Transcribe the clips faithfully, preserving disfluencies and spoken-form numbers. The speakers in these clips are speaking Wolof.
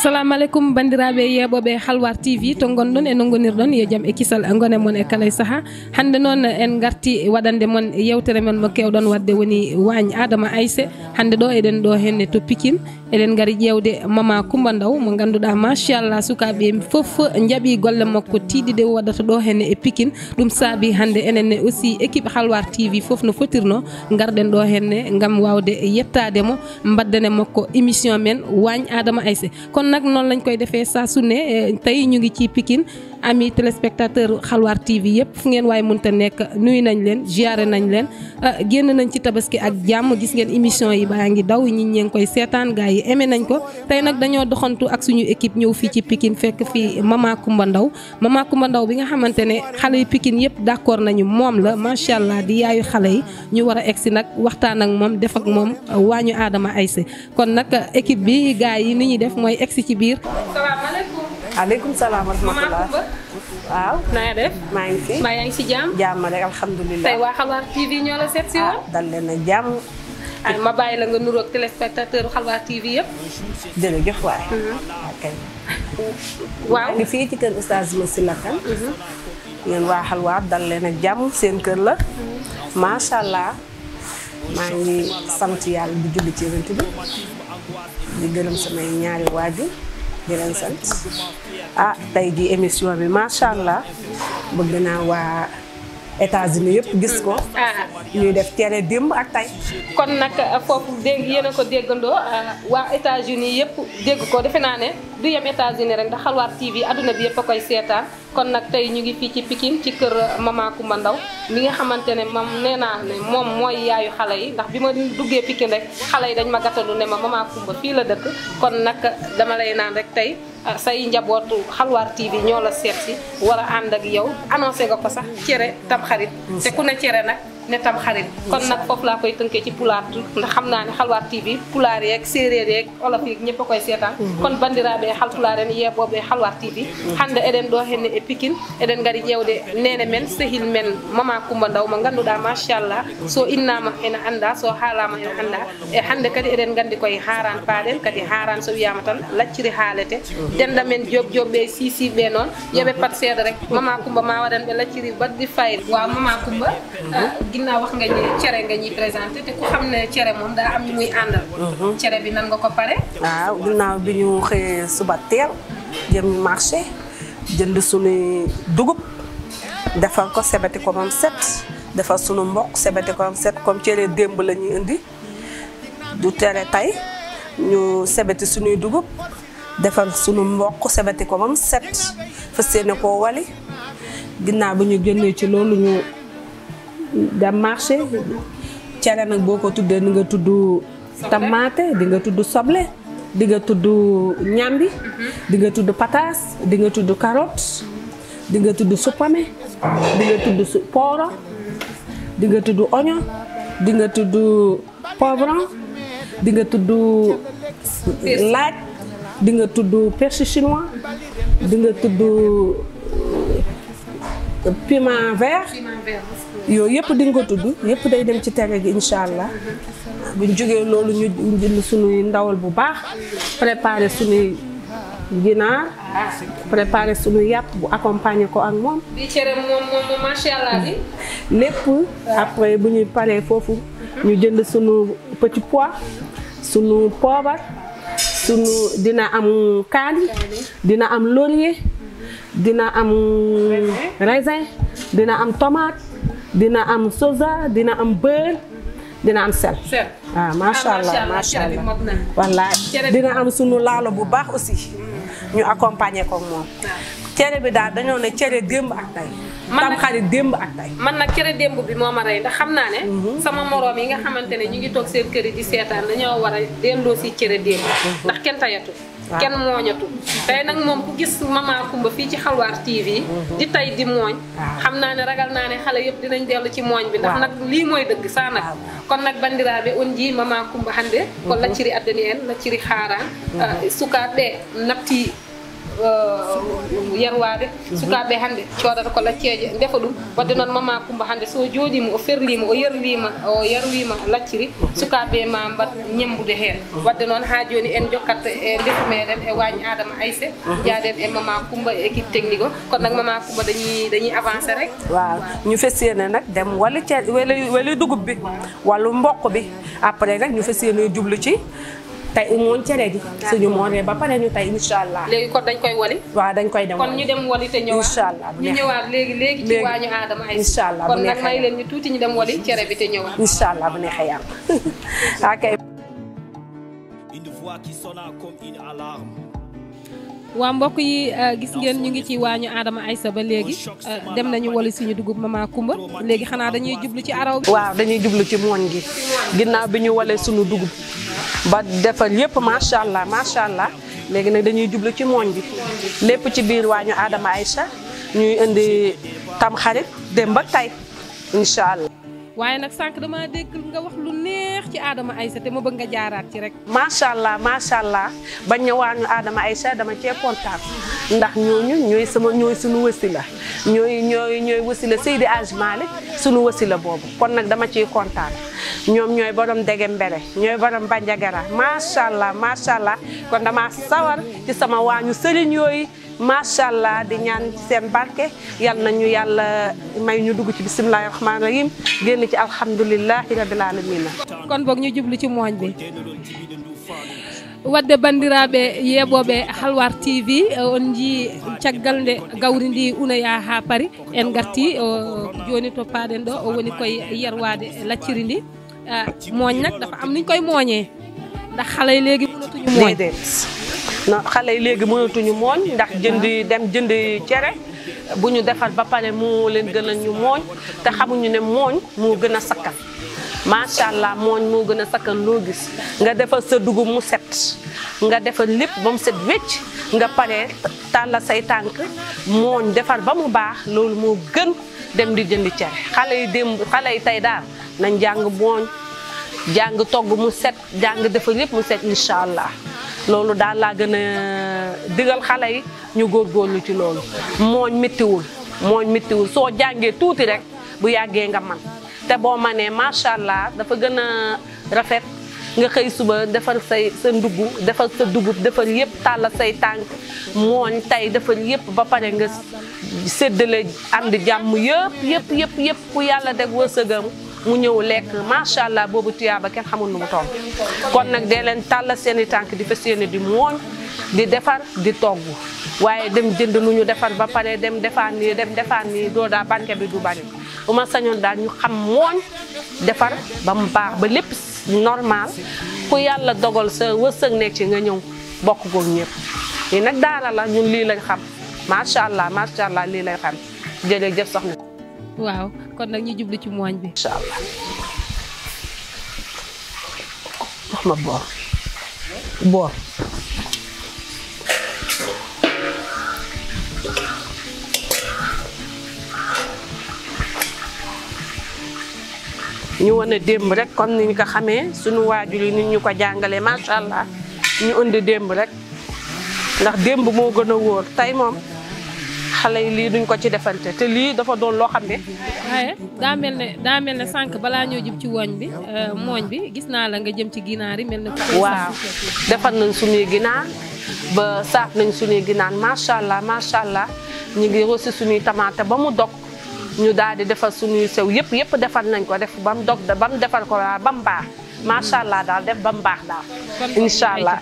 Assalamu alaikum bandiraɓe yeɓoɓe Halwar T V to gonɗon e no gonirɗon yo jaam e kisal gone mon e kala saha hande noon en garti waɗande mon yewtere men mo kewɗon wadde woni wagne Adama Aissé hande ɗo eɗen ɗo henne to Pikine eɗen gari ƴewde Mama Coumba Ndaw mo ganduɗa machallah sukaɓe foof jaaɓi golle makko tiɗiɗe waɗata ɗo henne e Pikine ɗum saabi hande enenne aussi équipe Halwar T V foof no fotirno garɗen ɗo henne gam wawde yettademo baddane makko émission men wagne Adama Aissé kon nag noonu lañ koy defee saa su ne tey ñu ngi ci Pikine ami téléspectateur Halwar T V yëpp fu ngeen waaye mënta nekk nuyu nañ leen ziaré nañ leen génn nañ ci tabaski ak jàmm gis ngeen émission yi baa ngi daw ñi ñee ngi koy seetaan gars yi aimé nañ ko tey nag dañoo doxantu ak suñu équipe ñëw fii ci Pikine fekk fii Mama Coumba Ndaw Mama Coumba Ndaw bi nga xamante ne xale yi Pikine yëpp d'accord nañu moom la macha allah di yaayu xale yi ñu war a egsi nag waxtaan ak moom def ak moom wañu Adama Aissé kon nag équipe bi gars yi ni ñuy def mooy egsi ci biir. salaamaaleykum. aleykum salaam wa rahmatulah. waaw. na nga def. maa ngi fi. maa yaa ngi si jàmm. jàmm rek alhamdulilah. tey waa Halwar T V ñoo la seet si woon. dal leen a jàmm. ay ma bàyyi la nga nuroog téléspectateur Halwar T V yëpp. jërëjëf waay. ok. waaw ngi fii ci kër Oustaz Massila Kane. ngeen waa Halwar dal leen a jàmm seen kër la. macha allah maa ngi sant yàlla di julli ci Yonent bi di gërëm samay ñaari waajur di leen sant ah tey ji émission bi macha allah bëgg naa waa États-Unis yëpp gis ko. ñuy def cere démb ak tey. kon nag foofu dégg yéen a ko déggandoo waa États-Unis yëpp dégg ko defe naa ne du yem États-Unis rek ndax Halwar T V adduna bi yëpp a koy seetaan kon nag tey ñu ngi fii ci Pikine ci kër Mama Coumba Ndaw mi nga xamante ne moom nee naa ne moom mooy yaayu xale yi ndax bi ma duggee Pikine rek xale yi dañ ma gàttalu ne ma Mama Coumba fii la dëkk kon nag dama lay naan rek tey say njabootu Halwar T V ñoo la seet si war a ànd ak yow annoncé nga ko sax cere tam xarit te ku ne cere nag ne tam xarit kon nag foofu laa koy tënkee ci pulaar ndax xam naa ne Halwar T V pulaar yeeg séeréer yeeg olof yeeg ñëpp a koy seetaan kon bandiraɓe halpulaar en yeɓoɓe Halwar T V hande eɗen ɗo henne e Pikine eɗen ngari ƴewde nene men sehil men Mama Coumba Ndaw mo ganduɗa machallah so innama ene anda so haalama ene anda e hande kadi eɗen gandi koye haran paaɗen kadi haran so wiyama tan lacciri haalete denda men job jobɓe sisiɓe noon yooɓe pat seeɗa rek Mama Coumba ma waɗan ɓe lacciri baddi fayre wa Mama Coumba ginnaaw wax nga ñi cere nga ñuy présenté te ku xam ne cere moom daa am ñu muy àndal. cere bi nan nga ko pare. waaw ginnaaw bi ñu xëyee suba teel jëm marché jënd suñuy dugub defar ko sebeti ko moom set defar suñu mboq sebeti ko moom set comme cere démb la ñuy indi du tere tey ñu sebeti suñuy dugub defar suñu mboq sebeti ko moom set fas yéene koo wali ginnaaw bi ñu génnee ci loolu ñu. dem marché cere nag boo ko tuddee di nga tudd tamaate di nga tudd soble di nga tudd ñambi di nga tudd pataas di nga tudd carotte di nga tudd supame di nga tudd pooro di nga tudd oignon di nga tudd poivron di nga tudd laaj di nga tudd persil chinois di nga tudd piment vert yooyu yëpp di nga ko tudd yëpp day dem ci tere gi incha allah buñ jógee loolu ñu jënd suñuy ndawal bu baax préparer suñuy ginaar préparer suñuy yàpp bu accompagner ko ak moom. di cere moom moom macha allah bi. lépp après bu ñuy paree foofu ñu jënd suñu petit pois suñu poobar suñu dina am kaani dina am laurier dina am raisin dina am tomate. dina am soja dina am beurre dina am sel. sel waaw macha allah macha allah wallaay dina am sunu laalo bu baax aussi. ñu accompagner ko moom. cere bi daal dañoo ne cere démb ak tey. tam xarit démb ak tey. man nag cere démb bi moo ma rey ndax xam naa ne. sama moroom yi nga xamante ne ñu ngi toog seen kër yi di seetaan dañoo war a delloo si cere démb. ndax kenn tayatu. kenn mooñatu tey nag moom ku gis Mama Coumba fii ci Halwar T V di tay di mooñ xam naa ne ragal naa ne xale yëpp dinañ dellu ci mooñ bi ndax nag lii mooy dëgg saa nag kon nag bandiraɓe on jii Mama Coumba hannde ko lacciri addani en lacciri haaraan sukaaɓe ɓe natti yerwade sukaɓe hande codata ko lacceje defa ɗum wadde noon mama Coumba hande so jooɗima o ferlima o yerlima o yarwima lacciri sukaɓe ma mbat ñembude hen wadde noon ha joni en jokkat e ndefu meɗen e wañi Adama Aïssa jaaden e mama Coumba e équipe technique o kon nag mama Coumba dañuy dañuy avancer rek waaw ñu fas yéene nag dem wali ceeb wali wali dugub bi wàllu mboq bi après nag ñu fas yéene jublu ci tey mooñ cere gi suñu moonee ba pare ñu tey incha allah léegi kon dañ koy wali waaw dañ koy dem kon ñu dem wali te ñëwaat incha allah ñu ñëwaat léegi léegi ci waañu Adama Aïssa incha allah kon nag may leen ñu tuuti ñu dem wali cere bi te ñëwaat incha allah bu neexee yàlla ok une voix qui sonna comme une alarme. waa mbokk yi gis ngeen ñu ngi ci waañu Adama Aïssa ba léegi dem nañu wali suñu dugub mama Coumba léegi xanaa dañuy jublu ci araw bi waaw dañuy jublu ci mooñ gi ginnaaw bi ñu walee suñu dugub ba defar yëpp macha allah macha allah léegi nag dañuy jublu ci mooñ bi lépp ci biir waañu Adama Aïssa ñuy indi tam xarit démb ak tey incha allah. waaye nag sànq dama dégg nga wax lu neex ci Adama Aïssa te ma bëgg nga jaaraat ci rek. macha allah macha allah bañ ña waañu Adama Aïssa dama cee kontaan ndax ñooñu ñooy sama ñooy suñu wasila ñooy ñooy ñooy wasila Seydi Hadji Malick suñu wasila boobu kon nag dama ciy kontaan. ñoom ñooy borom dege mbere ñooy borom banjagara macha allah macha allah kon dama sawar ci sama waañu sëriñ yooyu macha allah di ñaan seen barke yal nañu yàlla may ñu dugg ci bisimilahi rahmaani rahim génn ci alhamdulilahi rabil alamina kon boog ñu jublu ci mooñ bi wadde bandiraɓe yeɓoɓe Halwar T V on jii caggal nde gawri ndi unoya ha paari en garti joni to paɗen ɗo o woni koye yerwade lacciri ndi mooñ nag dafa am niñ koy mooñee ndax xale yi léegi mënatuñu mooñ non xale yi léegi mënatuñu mooñ ndax jëndi dem jëndi cere bu ñu defar ba pare moo leen gën a ñu mooñ te xamuñu ne mooñ moo gën a sakkan macha allah mooñ moo gën a sakkan loo gis nga defar sa dugub mu set nga defar lépp ba mu set wecc nga pare tàlla say tànk mooñ defar ba mu baax loolu moo gën dem di jëndi cere xale yi démb xale yi tey daal nañ jàng mooñ jàng togg mu set jàng defar lépp mu set incha allah loolu daal laa gën a digal xale yi ñu góorgóorlu ci loolu mooñ méttiwul mooñ méttiwul soo jàngee tuuti rek bu yàggee nga man te boo manee macha allah dafa gën a rafet nga xëy suba defar say sa ndugg defar sa dugub defar yëpp tàlla say tànk mooñ tey defar yëpp ba pare nga séddale ànd jàmm yëpp yëpp yëpp yëpp ku yàlla deg wërsëgam mu ñëw lekk macha allah boobu tuyaaba kenn xamul nu mu toll kon nag dee leen tàlla seen i tànk di fas yéene di mooñ di defar di togg waaye dem jënd lu ñu defar ba pare dem defaan nii dem defaan nii doo daa banque bi du bari bu ma sañoon daal ñu xam mooñ defar ba mu baax ba lépp normal ku yàlla dogal sa wërsëg nekk ci nga ñëw bokk koog ñëpp lii nag daara la ñun lii lañ xam macha allah macha allah lii lañ xam jërëjëf soxna. waaw kon nag ñu jublu ci mooñ bi. incha allah wax ma boor boor. ñu wane démb rek comme ni ñu ko xamee suñu waajur yi nit ñu ko jàngalee macha allah ñu indi démb rek ndax démb moo gën a wóor tey moom xale yi lii duñ ko ci defante te lii dafa doon loo xam ne. waaye daa mel ne daa mel ne sànq balaa ñoo jëm ci woñ bi mooñ bi gis naa la nga jëm ci ginaar yi mel ne. waaw defar nañ suñuy ginaar ba saaf nañ suñuy ginaar macha allah macha allah ñu ngi rosi suñuy tamaate ba mu dog. ñu daal di defar suñuy sew yëpp yëpp defar nañ ko def ba mu dog ba mu defar ko ba mu baax macha allah daal def ba mu baax daal. incha allah.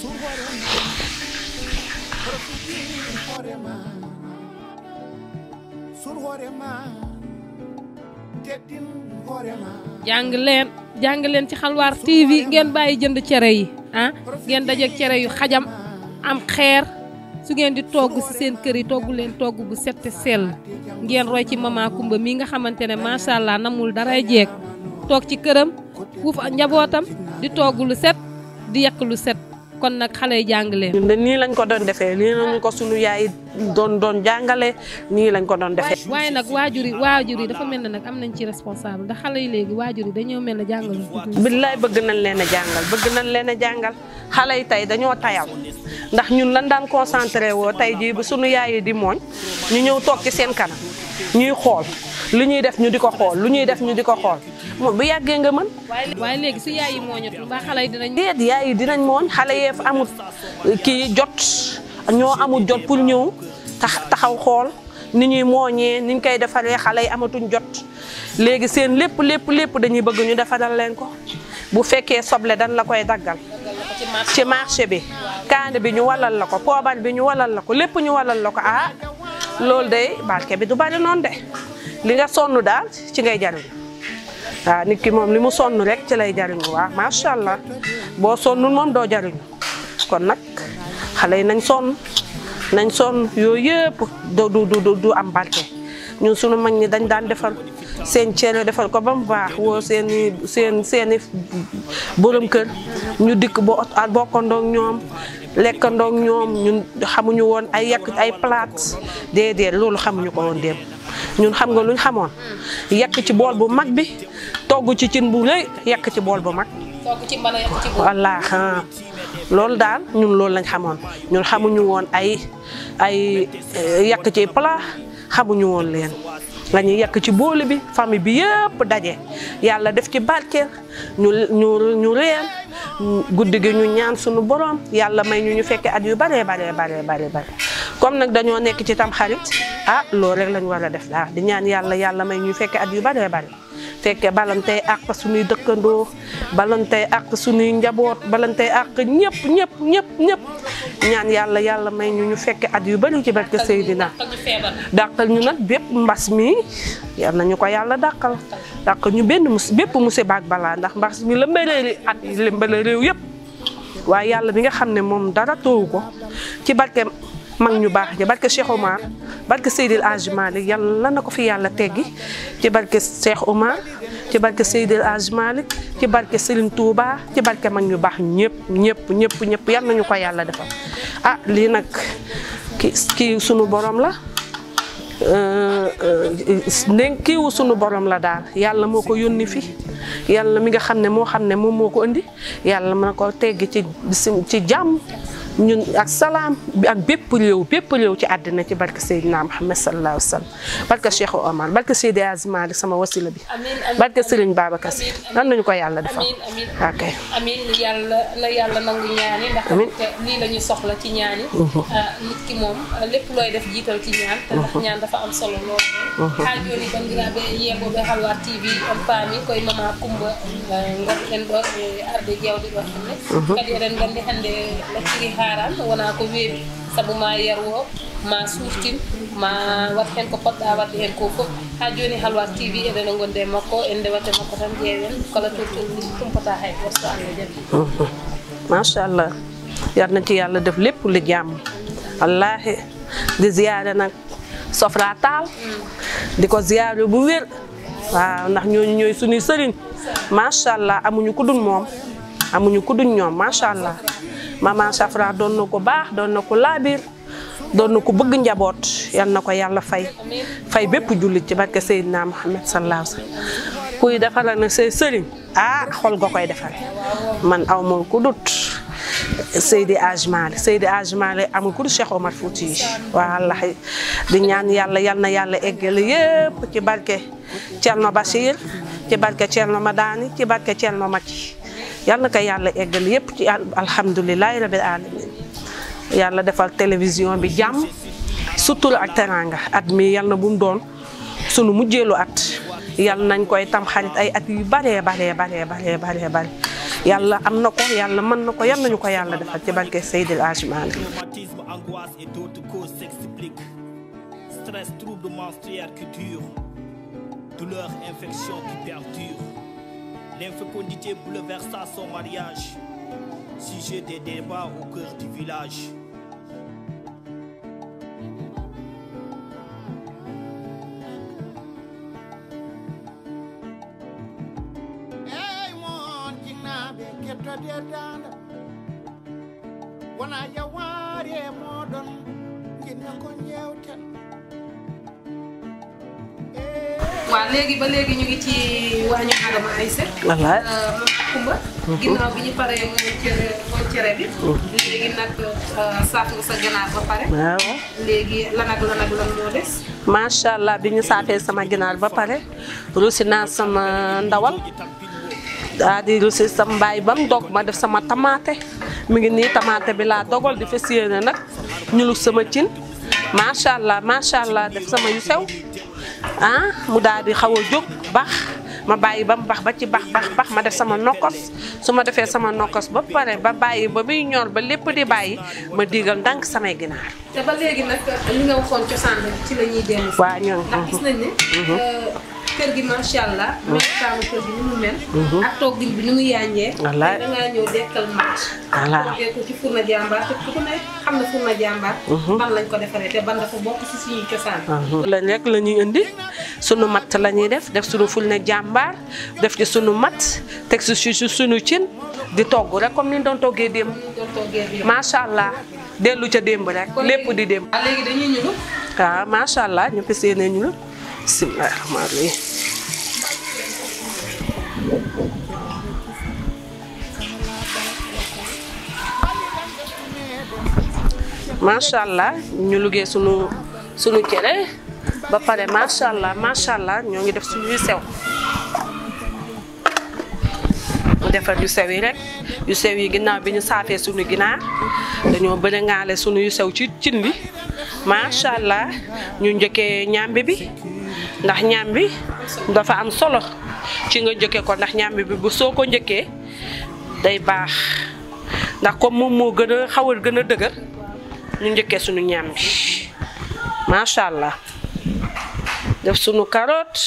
jàng leen jàng leen ci Halwar T V ngeen bàyyi jënd cere yi ah ngeen dajeeg cere yu xajam am xeer. su ngeen di togg ci seen kër yi togg leen togg bu set te sell ngeen roy ci mama Coumba mi nga xamante ne macha allah namul daray jeeg toog ci këram wuuf njabootam di togg lu set di yàq lu set kon nag xale yi jàng leen. nii lañ ko doon defee nii lañ ko sunu yaay doon doon jàngale nii lañ ko doon defee. waaye nag waajur yi waajur yi dafa mel ne nag am nañ ci responsable ndax xale yi léegi waajur yi dañoo mel ne jàngal. billaay bëgg nañ leen a jàngal bëgg nañ leen a jàngal xale yi tey dañoo tayal ndax ñun lan daan concentré woo tey jii bu sunu yaay yi di mooñ ñu ñëw toog ci seen kanam ñuy xool lu ñuy def ñu di ko xool lu ñuy def ñu di ko xool bu yàggee nga mën. waaye léegi su yaay yi mooñatul mbaa xale yi dinañ. déet yaay yi dinañ mooñ xale yeef amul kii jot ñoo amul jot pour ñëw tax taxaw xool ni ñuy mooñee ni ñu koy defaree xale yi amatuñ jot léegi seen lépp lépp lépp dañuy bëgg ñu defaral leen ko bu fekkee soble dañ la koy daggal ci marché bi kaane bi ñu walal la ko poobar bi ñu walal la ko lépp ñu walal la ko ah loolu de barke bi du bari noonu de li nga sonn daal ci ngay jariñu waaw nit ki moom li mu sonn rek ci lay jariñu waaw macha allah boo sonnul moom doo jariñu kon nag xale yi nañ sonn nañ sonn yooyu yëpp du du du am barke ñun sunu mag ñi dañ daan defar seen cere defal ko ba mu baax woo seen seen seeni borom kër ñu dikk bo bokkandoog ñoom lekkandoog ñoom ñun xamuñu woon ay yàq ay plate déedéet loolu xamuñu ko woon dem ñun xam nga luñ xamoon yàq ci bool bu mag bi togg ci cin bu rëy yàq ci bool bu mag. togg ci mbala yàq ci bool. wallaahi loolu daal ñun loolu lañ xamoon ñun xamuñu woon ay ay yàq ci plat xamuñu woon leen. la ñuy yàq ci boole bi famille bi yëpp daje yàlla def ci barkeel ñu ñu ñu réer guddi gi ñu ñaan suñu borom yàlla may ñu ñu fekke at yu bare bare bare bare bare comme nag dañoo nekk ci tam xarit ah loolu rek lañu war a def daal di ñaan yàlla yàlla may ñu fekke at yu bare bare fekke balantey àq suñuy dëkkandoo balantey àq suñuy njaboot balantey àq ñëpp ñëpp ñëpp ñëpp ñaan yàlla yàlla may ñu ñu fekke at yu bari ci barke Seydina dàqal ñu nag bépp mbas mi yal nañu ko yàlla dàqal dàqal ñu benn mus bépp musiba ak balaa ndax mbas mi la mbëreeri at yi la mbëre réew yëpp waaye yàlla bi nga xam ne moom dara toowu ko ci barke mag ñu baax ja barke Cheikh Omar barke Seydil Hadji Malick yàlla na ko fi yàlla teggi ci barke Cheikh Omar ci barke Seydil Hadji Malick ci barke Serigne Touba ci barke mag ñu baax ñëpp ñëpp ñëpp ñëpp yal nañu ko yàlla defal ah lii nag ki kii sunu borom la ndénk kiiwu sunu borom la daal yàlla moo ko yónni fi yàlla mi nga xam ne moo xam ne moom moo ko indi yàlla mën na ko teggi ci ci jàmm ñun ak salaam bi ak bépp réew bépp réew ci àddina ci barke Seydina Muhammad sallallahu alayhi wa sallam barke Cheikh Omar barke Seydi Hadji Malick sama wasila bi barke Serigne Babacar Sy nan nañu ko yàlla defal ok amiin yàlla la yàlla nangu ñaani ndax lii la ñu soxla ci ñaani nit ki moom lépp looy def jiital ci ñaan te ndax ñaan dafa am solo lool ha joni bandiraɓe yeɓoɓe Halwar T V on paami koye Mama Coumba gonɗen ɗo e arde jewɗe ɗo henne kadi eɗen gandi hannde lacciri haran wona ko weeɓi saabu ma yerwo ma suuftin ma wat hen ko poɗɗa wadde hen ko fof ha joni Halwar T V eɗen gonde makko en ndewate makko tan ƴeewen kala tottolni tumpata hay goto so Allah jaɓi machallah yal na ci yàlla def lépp lu jàmm wallahi di ziyaare nag Sofra Taal di ko ziyaare bu wér waaw ndax ñooñu ñooy suñuy sëriñ machallah amuñu ku dul moom amuñu ku dul ñoom machallah maman Safra doon na ko baax doon na ko laabir doon na ko bëgg njaboot yal na ko yàlla fay fay bépp jullit ci barke Seydina Muhammad sallallahu alayhi wa sallam kuy defara nag say sëriñ ah xol nga koy defare man aw ma ku dut Seydi Hadji Malick Seydi Hadji Malick amul ku dul Cheikh Omar Fouti yi wallahi di ñaan yàlla yal na yàlla eggale yépp ci barke Thierno Bachir ci barke Thierno Madani ci barke Thierno Macky yal na ko yàlla eggal yépp ci alhamdulilahi rabbil alamin yàlla defal télévision bi jàmm sutura ak teranga at mi yal na bu mu doon sunu mujjeelu at yal nañ koy tam xarit ay at yu baree baree baree baree baree bare yàlla am na ko yàlla mën na ko yal nañu ko yàlla defal ci barke Seydil Hadji Malick. Rhumatisme, angoisse et d'autres causes s'expliquent. Stress, troubles menstruels qui durent. Douleur, infection qui perdure. L'infécondité bouleversa son mariage. Sujet des débats au cœur du village. Hey, mon jinabe keto de danda. Wana ya wari modon gina ko ñewten. waaw léegi ba léegi ñu ngi ci waañu Adama Aïssa. wallaay Kumba. ginnaaw bi ñu paree mooy cere mooy cere bi. léegi nag saaf nga sa ginaar ba pare. waaw. léegi lan ak lan ak lan moo des. macha allah bi ñu saafee sama ginaar ba pare rusi naa sama ndawal daa di rusi sama mbaay ba mu dog ma def sama tamaate mi ngi nii tamaate bi laa dogal di fas yéene nag ñulug sama cin macha allah macha allah def sama yu sew ah mu daal di xaw a jóg baax ma bàyyi ba mu baax ba ci baax baax baax ma def sama nokkos su ma defee sama nokkos ba pare ba bàyyi ba muy ñor ba lépp di bàyyi ma digal ndànk samay ginaar. te ba léegi nag li nga waxoon cosaan bi ci la ñuy dellu. waaw ñoom ndax gis nañ ne. kër gi macha allah. melokaanu kër gi ni mu mel. ak toggin bi ni mu yànjee. wallaay da ngaa ñëw dekkal mat. voilà toggee ko ci fourne jàmbaar te ku ne xam na fourne jàmbaar. ban lañ ko defaree te ban dafa bokk ci suñuy cosaan. lañ rek la ñuy indi sunu matt la ñuy def def sunu fourne jàmbaar def ci sunu matt teg si si sunu cin di togg rek comme ni ñu doon toggee démb. doon toggee bi macha allah dellu ca démb rek lépp di démb. ah léegi dañuy ñëw. waaw macha allah ñu fas yéene ñu la bisimilah rahmaani rahiim. macha allah ñu liggéey sunu sunu cere ba pare macha allah macha allah ñoo ngi def suñu yu sew mu defar yu sew yi rek yu sew yi ginnaaw bi ñu saafee sunu ginaar dañoo bëri ngaale sunu yu sew ci cin bi macha allah ñu njëkkee ñàmbi bi ndax ñàmbi dafa am solo ci nga njëkkee ko ndax ñàmbi bi bu soo ko njëkkee day baax ndax comme moom moo gën a xaw a gën a dëgër ñu njëkkee suñu ñàmbi macha allah def suñu carotte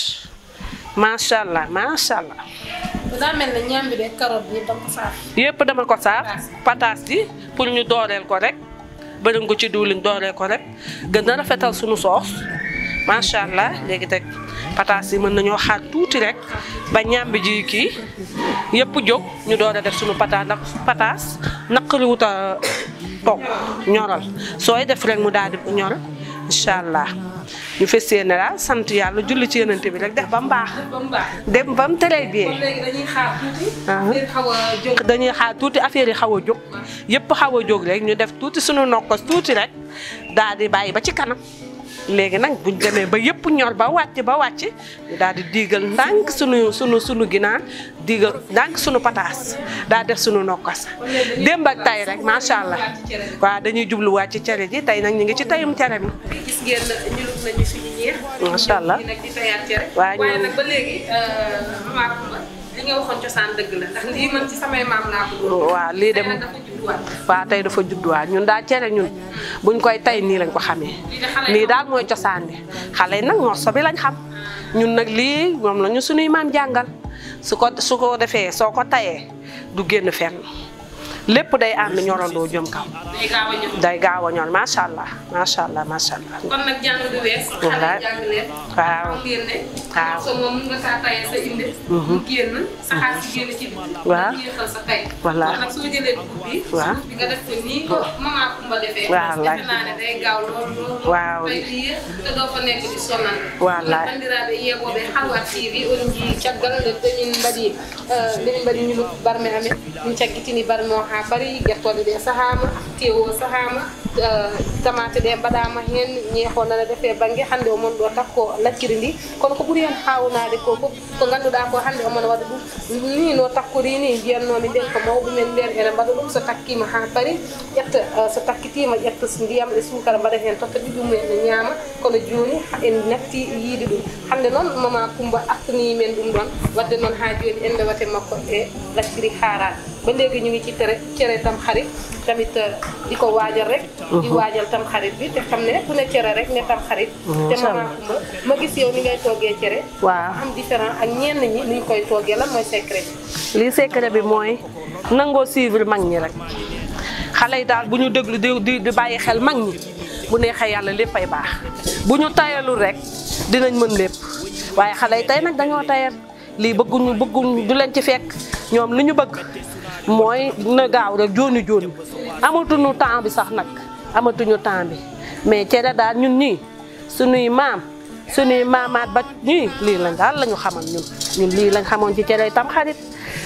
macha allah macha allah. daa mel ne ñàmbi de carotte bi dama ko saaf. yëpp dama ko saaf pataas ji pour ñu dooreel ko rek bëriñ ko ci diwlin dooreel ko rek gën a rafetal suñu soos macha allah léegi teg pataas yi mën nañoo xaar tuuti rek ba ñàmbi ji kii yëpp jóg ñu door a def suñu pataas ndax pataas naqari wut a togg ñoral sooy def rek mu daal di ñor incha allah ñu fas yéene daal sant yàlla julli ci yenante bi rek def ba mu baax. ba mu baax dem ba mu très bien. kon léegi dañuy xaar tuuti. ngir xaw a jóg. dañuy xaar tuuti affaire yi xaw a jóg yëpp xaw a jóg rek ñu def tuuti suñu nokkos tuuti rek daal di bàyyi ba ci kanam léegi nag buñ demee ba yëpp ñor ba wàcc ba wàcc ñu daal di diigal ndànk sunu sunu sunu ginaar diigal ndànk sunu pataas daal def sunu nokkos démb ak tay rek macha allah waaw dañuy jubluwaat ci cere ji tey nag ñu ngi ci tayum cere mi. gis ngeen ñulug nañu suñu ñeex. macha allah ñu nag di tayaat cere. waaye waaye nag ba léegi maman Coumba li nga waxoon cosaan dëgg la ndax lii man ci samay maam laa ko doon. waaw lii dem dafa judduwaat. waaw tey dafa judduwaat ñun daal cere ñun buñ koy tay nii lañ ko xamee lii daal mooy cosaan bi xale yi nag morso bi lañ xam ñun nag lii moom la ñu suñuy maam jàngal su ko su ko defee soo ko tayee du génn fenn lépp day ànd ñorandoo jëm kaw. day gaaw a ñor. day gaaw a ñor macha allah macha allah macha allah. kon nag jàng du wees. wallaay xale jàng leen. waaw xam ngeen ne. waaw so moom mun nga saa tayee sa inde. mu génn saxaar si génn ci. waaw nga yéexal sa tay. wallaay kon nag soo jëlee dugub bi. waaw bi nga def ko nii ko maman Coumba defee. wallaay defe naa ne day gaaw lool lool. waaw bay di yéex te doo fa nekk di sonal. wallaay bandiraɓe yeɓoɓe Halwar T V on jii caggal nde dañin mbaɗi ndemin mbaɗi ñulu barme amen min caggitini barme o ha paari guertoɗe ɗe sahama tewo o sahama tamate ɗe mbaɗama hen ñeexo nana defe banggue hande o mon ɗo takko lacciri ndi kono ko ɓuuri hen hawnade ko fof ko ganduɗa ko hande omona waɗa ɗum ni no takkori ni mbiyannomi nden ko mawɓe men nden ene mbaɗa ɗum so takkima ha paari ƴetta so takkitima ƴetta ndiyam e sukara mbaɗa hen totta ɓiɓɓe mumen ne ñaama kono joni en natti yiide ɗum hande noon Maman Coumba artani men ɗum ɗon wadde noon ha joni en ndewate makko e lacciri haarade ba léegi ñu ngi ci tere cere tam xarit tamit di ko waajal rek di waajal tam xarit bi te xam ne ku ne cere rek ne tam xarit te Maman Coumba ma gis yow ni ngay toggee cere waaw am différent ak ñenn ñi ni ñu koy toggee lan mooy secret bi lii secret bi mooy nangoo suivre mag ñi rek xale yi daal bu ñu déglu di di bàyyi xel mag ñi bu neexee yàlla léppay baax bu ñu tayalul rek dinañ mën lépp waaye xale yi tey nag dañoo tayal lii bëgguñu bëgguñu du leen ci fekk ñoom li ñu bëgg mooy na gaaw rek jooni jooni amatuñu temps bi sax nag amatuñu temps bi mais cere daal ñun ñii suñuy maam suñuy maamaat ba ñii lii lañ daal la ñu xamal ñun ñun lii lañ xamoon ci cere tam xarit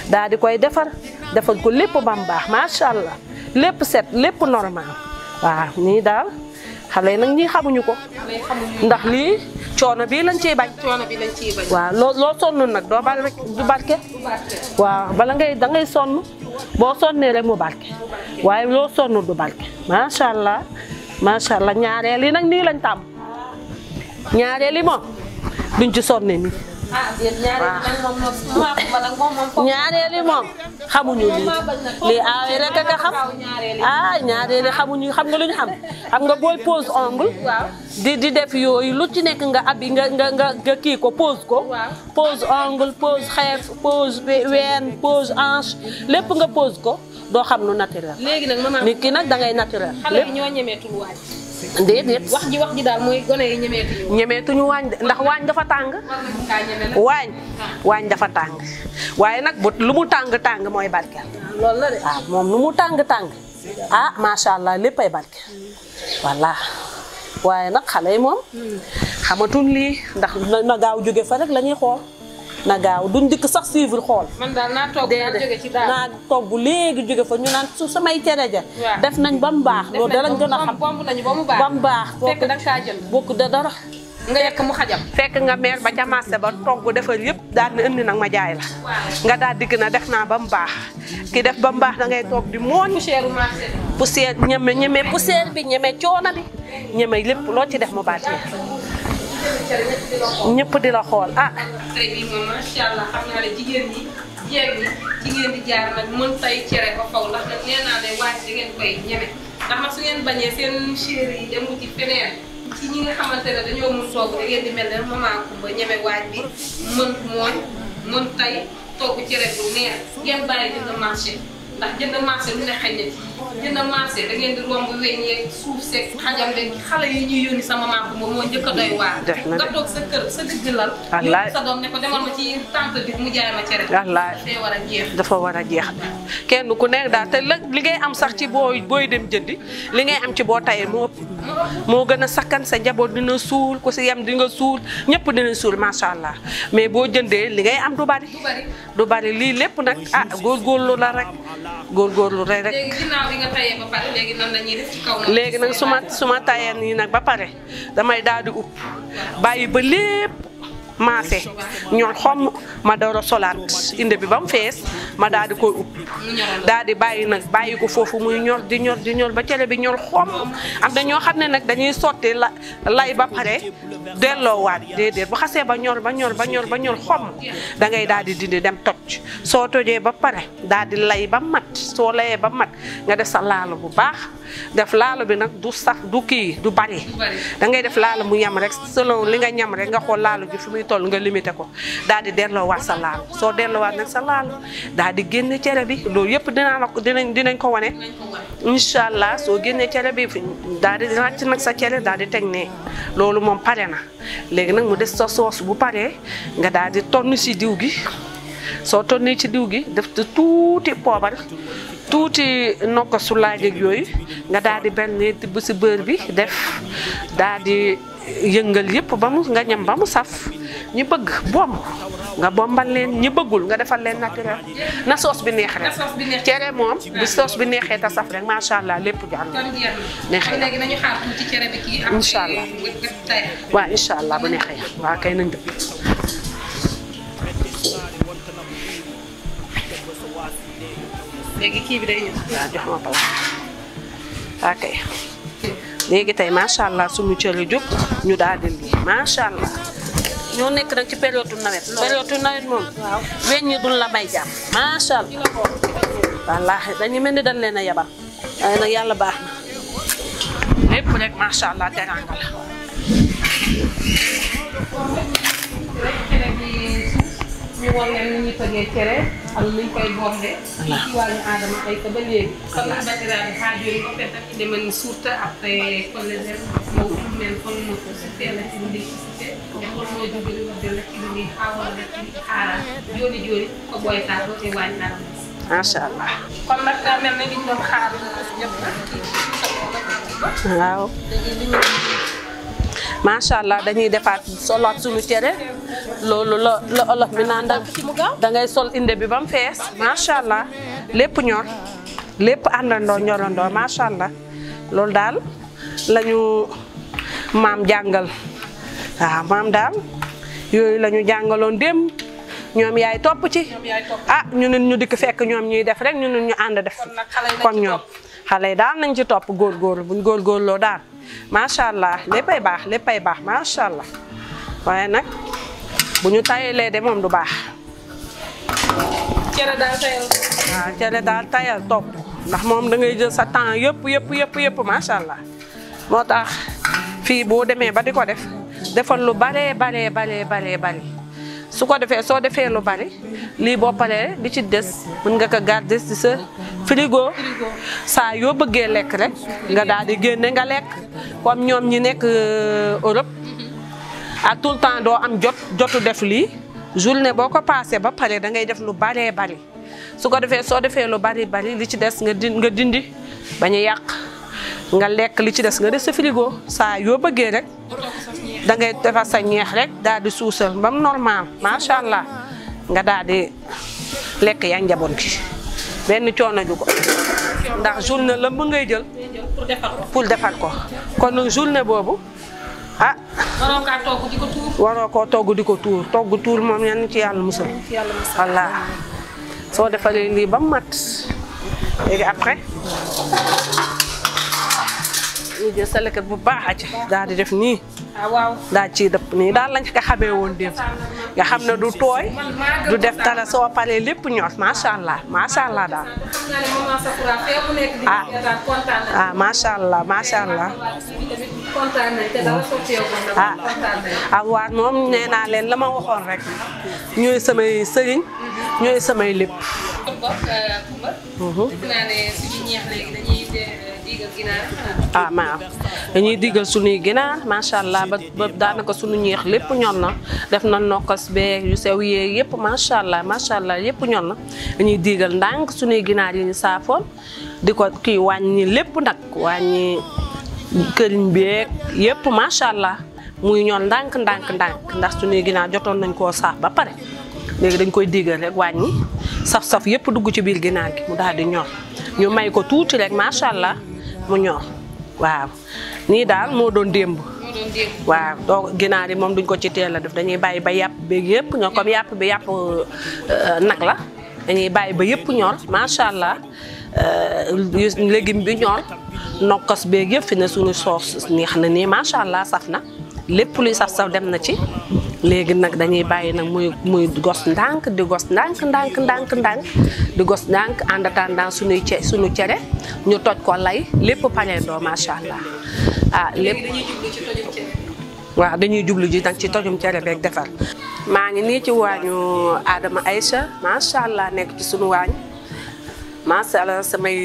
daal di koy defar defal ko lépp ba mu baax macha allah lépp set lépp normal waaw nii daal xale yi nag ñii xamuñu ko ndax lii coono bii lañ ciy bañ. coono bi lañ ciy bañ. waaw loo loo sonn nag doo bal rek du barke. waaw bala ngay da ngay sonn boo sonnee rek mu barke waaye loo sonn du barke macha allah macha allah ñaareel yi nag nii lañ tàmm ñaareel yi moom duñ ci sonne nii. ah déet ñaareel moom moom ñaareel yi moom xamuñu lii lii aawee rek nga xam ah ñaareel yi xamuñu xam nga lu ñu xam xam nga booy pose ongle. di di def yooyu lu ci nekk nga abi nga nga nga kii ko pose ko. pose ongle pose xeef pose ween pose hanche lépp nga pose ko doo xam nu naturel. léegi nag maman nit ki nag da ngay naturel. xale yi ñoo ñemeetul waaj. déedéet wax ji wax ji daal mooy gone yi ñemeetuñu. ñemeetuñu waañ de ndax waañ dafa tàng. waañ waañ dafa tàng waaye nag bu lu mu tàng tàng mooy barkeel. loolu la de. waaw moom lu mu tàng tàng ah macha allah léppay barkeel voilà waaye nag xale yi moom xamatuñ lii ndax na gaaw jóge fa rek la ñuy xool na gaaw duñ dikk sax suivre xool. man daal naa toog daal jóge ci daal naa toog bu léegi jóge fa ñu naan su samay cere ja def nañ ba mu baax. loolu dalañ gën a xam bomb nañu ba mu baax ba mu baax. fekk da nga kaa jënd bokk da dara. nga yekk mu xajam. fekk nga meer ba ca marché ba togg defal yëpp daal di indi nag ma jaay la. nga daal digg na def naa ba mu baax ki def ba mu baax da ngay toog di mooñ. poussière marché bi. poussière ñeme ñeme poussière bi ñeme coono bi ñeme lépp loo ci def mu baat ñëpp di la xool ah. tey bii moom macha allah xam naa ne jigéen ñi jeeg ñi ci ngeen di jaar nag mën tay cere ba faw ndax nag nee naa ne waaj da ngeen koy ñeme ndax nag su ngeen bañee seen chéri yi dem ci feneen ci ñi nga xamante ne dañoo mun togg da ngeen di mel ne maman Kumba ñeme waaj bi mën mooñ mën tay togg cere bu neex ngeen bàyyi jënd marché ndax jënd marché lu ne xëy na ci jënd marché da ngeen di romb weñ yeeg suuf seeg xajam beeg xale yi ñuy yónni sama maam Kumba moo njëkk a doy waar. nga toog sa kër sa digg lal. wallaay sa doom ne ko demal ma ci tante bi mu jaay ma cere. wallaay dafay war a jeex. dafa war a jeex kenn ku nekk daal te la li ngay am sax ci booy booy dem jëndi li ngay am ci boo tayee moo ëpp. moo gën a sakkan sa njaboot dina suul ku si yem di nga suul ñëpp dina suul macha allah mais boo jëndee li ngay am du bari. du bari lii lépp nag ah góorgóorlu la rek góorgóorlu rek rek. léegi ginnaaw bi nga tayee ba pare léegi nan la ñuy def ci kaw nag. léegi nag su ma su ma tayee nii nag ba pare damay daal di upp bàyyi ba lépp maase ñor xomm ma door a solaat inde bi ba mu fees ma daal di koy upp daal di bàyyi nag bàyyi ko foofu muy ñor di ñor di ñor ba cere bi ñor xomm am na ñoo xam ne nag dañuy sotti la lay ba pare delloowaat déedéet bu xasee ba ñor ba ñor ba ñor ba ñor xomm da ngay daal di dindi dem toj soo tojee ba pare daal di lay ba mat soo layee ba mat nga def sa laalo bu baax def laalo bi nag du sax du kii du bari da ngay def laalo mu yem rek selon li nga ñam rek nga xool laalo ji fi muy toll nga limité ko daal di delloowaat sa laalo soo delloowaat nag sa laalo daal di génne cere bi loolu yëpp dinaa la ko dinañ dinañ ko wane incha allah soo génnee cere bi daal di ràcc nag sa cere daal di teg ne loolu moom pare na léegi nag mu des sa soos bu paree nga daal di tonn si diw gi soo tonnee ci diw gi def te tuuti poobar tuuti nokko su laajeeg yooyu nga daal di benn tibb si beurre bi def daal di yëngal yëpp ba mu nga ñam ba mu saf ñu bëgg bomb nga bombal leen ñi bëggul nga defal leen naturel na soos bi neex rek cere moom bu soos bi neexee te saf rek macha allah lépp jàll neexee léegi nañu xaar tuuti cere bi kii incha allah waaw incha allah bu neexee waaw kay nañ dëpp léegi kii bi day ñëw. waaw jox ma pala ok léegi tey macha allah suñu cere jóg ñu daal di lii macha allah ñoo nekk nag ci période nawet période nawet moom weñ ñi duñ la may jàmm macha allah wallaahi dañu mel ni dañ leen a yabal waaye nag yàlla baax na lépp rek macha allah teranga la ñu wan leen ni ñuy tëggee cere ak ni ñu koy bombé ci wàllu aadama ay ko ba léegi kon nag batiraɓe ha joni ko ɓe tan inde men surta après collége mo ɗummen holno ko sitte lakkiɗo ndi sitte e holno jogori wadde lakkiɗo ndi ha wona lakkiɗi haara joni joni ko ɓoyata ɗo e wañi aadama macha allah kon nag daa mel ne liñ doon xaar ñëpp waaw macha allah dañuy defaat solaat suñu cere loolu la la olof mi naan da ngay sol inde bi ba mu fees macha allah lépp ñor lépp àndandoo ñorandoo macha allah loolu daal lañu maam jàngal waaw maam daal yooyu la ñu jàngaloon démb ñoom yaay topp ci ah ñu ne ñu dikk fekk ñoom ñuy def rek ñu ne ñu ànd def comme ñoom xale yi daal nañ ci topp góorgóorlu buñ góorgóorloo daal macha allah léppay baax léppay baax macha allah waaye nag bu ñu tayalee de moom du baax. cere daal tayal. waaw cere daal tayal topp ndax moom da ngay jël sa temps yëpp yëpp yëpp yëpp macha allah moo tax fii boo demee ba di ko def defal lu baree baree baree baree bari su ko defee soo defee lu bari lii boo paree li ci des mën nga ko garder ci sa frigo saa yoo bëggee lekk rek nga daal di génne nga lekk comme ñoom ñi nekk Europe à tout le temps doo am jot jotu def lii journée boo ko passé ba pare da ngay def lu baree bari su ko defee soo defee lu bari bari li ci des nga di nga dindi bañ a yàq nga lekk li ci des nga def sa frigo saa yoo bëggee rek da ngay defar sa ñeex rek daal di suusal ba mu normal macha allah nga daal di lekk yaa njaboot gi benn coono ju ko ndax journée la mu ngay jël pour defar ko kon nag journée boobu ah. waroo kaa togg di ko tuur. waroo koo togg di ko tuur togg tuur moom yan ci yàlla musal. voilà soo defalee lii ba mu mat léegi après. ñu jël sa leket bu baax a ci daal di def nii. ah waaw daal ciy dëpp nii daal lañ ko xamee woon démb nga xam ne du tooy du def dara soo paree lépp ñor macha allah macha allah daal. ah ah macha allah macha allah. ah ah waaw moom nee naa leen la ma waxoon rek ñooy samay sëriñ ñooy samay lépp. ah maa dañuy digal suñuy ginaar macha allah ba ba daanaka suñu ñeex lépp ñor na def na nokkas beeg yu sew yeeg yëpp macha allah macha allah yëpp ñor na dañuy digal ndànk suñuy ginaar yi ñu saafoon di ko kii wàññi lépp nag wàññi këriñ beeg yëpp macha allah muy ñor ndànk ndànk ndànk ndax suñuy ginaar jotoon nañ koo saaf ba pare léegi dañ koy digal rek wàññi saf-saf yëpp dugg ci biir ginaar gi mu daal di ñor ñu may ko tuuti rek macha allah mu ñor waaw nii daal moo doon démb waaw doo ginaar yi moom duñ ko ci teel a def dañuy bàyyi ba yàpp beeg yëpp ñor comme yàpp bi yàpp nag la dañuy bàyyi ba yëpp ñor macha allah légume bi ñor nokkos beeg yëpp fi ne suñu soos neex na nii macha allah saf na lépp luy saf-saf dem na ci léegi nag dañuy bàyyi nag muy muy gos ndànk di gos ndànk ndànk ndànk ndànk di gos ndànk en attendant suñuy ce suñu cere ñu toj ko lay lépp pañe doo macha allah ah lépp waaw dañuy jublu ji nag ci tojum cere beeg defar maa ngi nii ci waañu Adama Aïcha macha allah nekk ci suñu waañ macha allah samay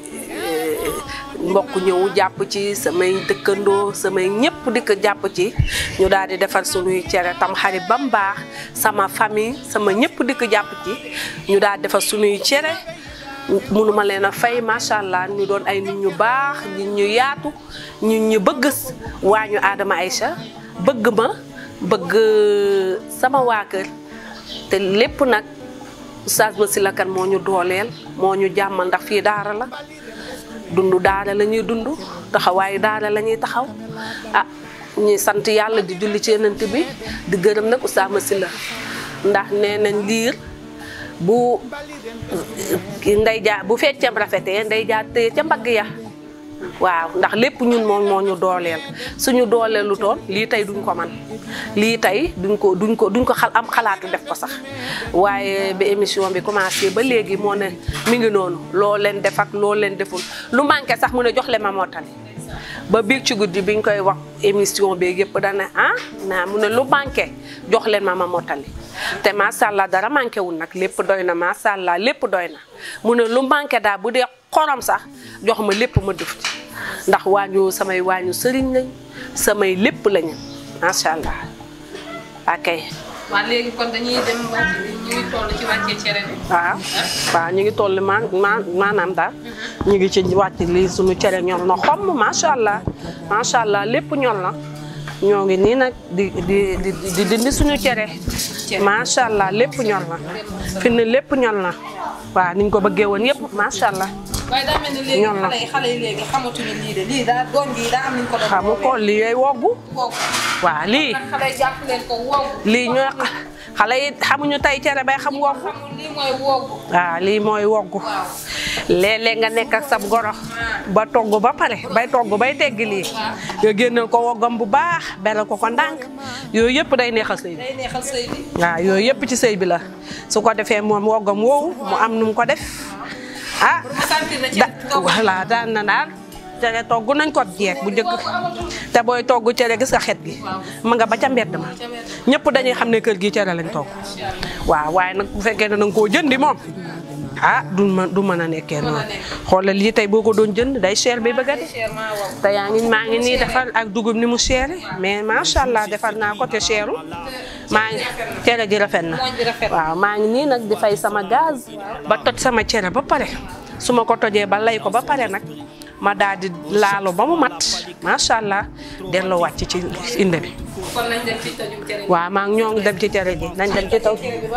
mbokk ñëw jàpp ci samay dëkkandoo samay ñëpp di ko jàpp ci ñu daal di defar suñuy cere tam xarit ba mu baax sama famille sama ñëpp di ko jàpp ci ñu daal di defar suñuy cere mënuma leen a fay macha allah ñu doon ay nit ñu baax nit ñu yaatu nit ñu bëgg waañu Adama Aïcha bëgg ma bëgg sama waa kër te lépp nag Oustaz Massila Kane moo ñu dooleel moo ñu jàmmal ndax fii daara la dundu daara la ñuy dund taxawaayu daara la ñuy taxaw ah ñuy sant yàlla di julli ci Yonent bi di gërëm nag Oustaz Massila ndax nee nañ liir bu ndey jaa bu fecceem rafetee ndey jaa téye ca mbagg ya waaw ndax lépp ñun moom moo ñu dooleel suñu dooleelu toon lii tey duñ ko man lii tey duñ ko duñ ko duñ ko xal am xalaatu def ko sax waaye ba émission bi commencé ba léegi moo ne mi ngi noonu loo leen def ak loo leen deful lu manqué sax mu ne jox leen ma mottali ba biig ci guddi biñ koy wax émission bi yëpp dana ah naa mu ne lu manqué jox leen ma ma mottali te macha allah dara manqué wul nag lépp doy na macha allah lépp doy na mu ne lu manqué daal bu dee xorom sax jox ma lépp ma def ci ndax waañu samay waañu sëriñ lañ samay lépp lañu macha allah ok. waaw léegi kon dañuy dem wàcc ñu ngi toll ci wàccee cere bi. waaw waaw ñu ngi toll ma maanaam daal. ñu ngi ci wàcc lii suñu cere ñor na xomm macha allah macha allah lépp ñor na ñoo ngi nii nag di di di di dindi suñu cere macha allah lépp ñor na fi ne lépp ñor na waaw niñ ko bëggee woon yëpp macha allah. waaye daa mel ni léegi xale yi xale yi léegi xamatuñu lii de lii daa doon gi daa am niñ ko doon. xamu ko lii yooyu woggu. woggu waaw lii. xale yi jàpp leen ko woggu. lii ñoo xale yi xamuñu tey cere bay xam woggu. lii mooy woggu. waaw lii mooy woggu. léeg-léeg nga nekk ak sab goro ba togg ba pare bay togg bay teggi lii nga génneel ko woggam bu baax beral ko ko ndànk yooyu yëpp day neexal sëy bi. day neexal sëy bi. waaw yooyu yëpp ci sëy bi la su ko defee moom woggam woowu mu am nu mu ko def ah. da voilà daan na daal cere togg nañ ko jeeg bu njëkk te booy togg cere gis nga xet gi ma nga ba ca mbedd ma ñëpp dañuy xam ne kër gi cere lañ togg waaw waaye nag bu fekkee ne danga koo jëndi moom ah du ma du mën a nekkee noonu xoolal lii tey boo ko doon jënd day cher bi bëgg a de te yaa ngi maa ngi nii defar ak dugub ni mu chéré mais macha allah defar naa ko te cheru maa ngi cere ji rafet na waaw maa ngi nii nag di fay sama gaz ba toj sama cere ba pare su ma ko tojee ba lay ko ba pare nag ma daal di laalo ba mu mat macha allah delloo wàcc ci inde bi. kon nañ dem ci tojum cere. waaw maa ngi ñoo ngi dem ci cere ji nañ dem ci taw.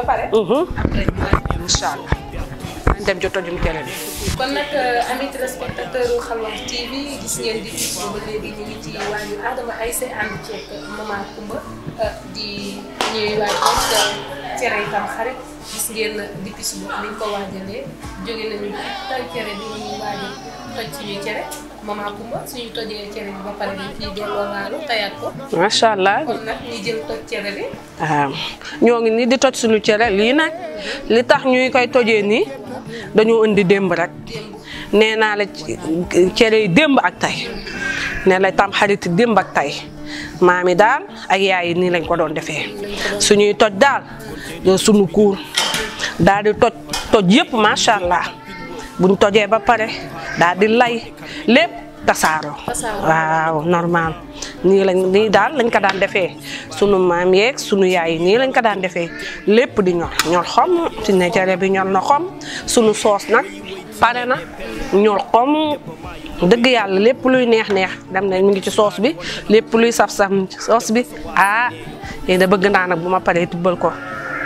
incha allah. dem ci tojum cere bi. kon nag ami téléspectateur Khalwar T V gis ngeen di gis ba léegi ñu ngi ci waañu Adama Aïssé ànd ceeg maman Coumba di ñuy waaj rek cere yi tam xarit gis ngeen depuis suba niñ ko waajalee jóge nañu tay cere bi ñuy waajal toj suñuy cere maman Coumba suñu tojee cere bi ba pare dañ ciy delloo laalo tayaat ko. macha allah kon nag ñu jël toj cere bi. waaw ñoo ngi nii di toj suñu cere lii nag li tax ñuy koy tojee nii dañoo indi démb rek nee naa la cere yi démb ak tey nee la tam xarit démb ak tey maam yi daal ak yaay yi nii lañ ko doon defee suñuy toj daal suñu kuur daal di toj toj yëpp macha allah buñ tojee ba pare daal di lay lépp tasaaroo. waaw normal nii lañ nii daal lañ ko daan defee sunu maam yeeg sunu yaay yi nii lañ ko daan defee lépp di ñor ñor xom si ne cere bi ñor na xom sunu soos nag pare na ñor xom dëgg yàlla lépp luy neex neex dem nañ mu ngi ci soos bi lépp luy saf saf ci soos bi ah yéen a bëgg naa nag bu ma paree tibbal ko.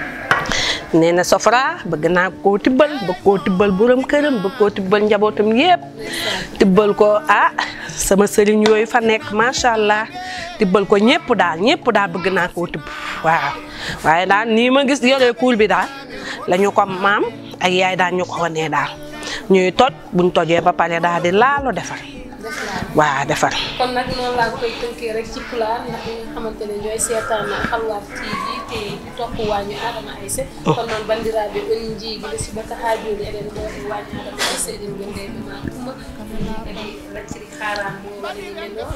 nee na Sofra bëgg naa koo tibbal bëgg koo tibbal borom këram bëgg koo tibbal njabootam yépp tibbal ko ah sama sëriñ yooyu fa nekk macha allah tibbal ko ñëpp daal ñëpp daal bëgg naa koo tibb waaw waaye daal nii ma gis yoree kuul bi daal la ñu ko maam ak yaay daal ñu ko wanee daal ñuy toj buñ tojee ba pare daal di laalo defar waaw defar. kon nag noonu laa koy tënkee rek ci pulaar ndax ñi nga xamante ne ñooy seetaan Khalwar T V te di topp waañu Adama Aïssé kon noon bandiraɓe on jiiɗi subaka ha joni eɗen ɗo e waañu Adama Aïssé eɗen gonde e maman Coumba kadi lacciri haram mo waɗani men o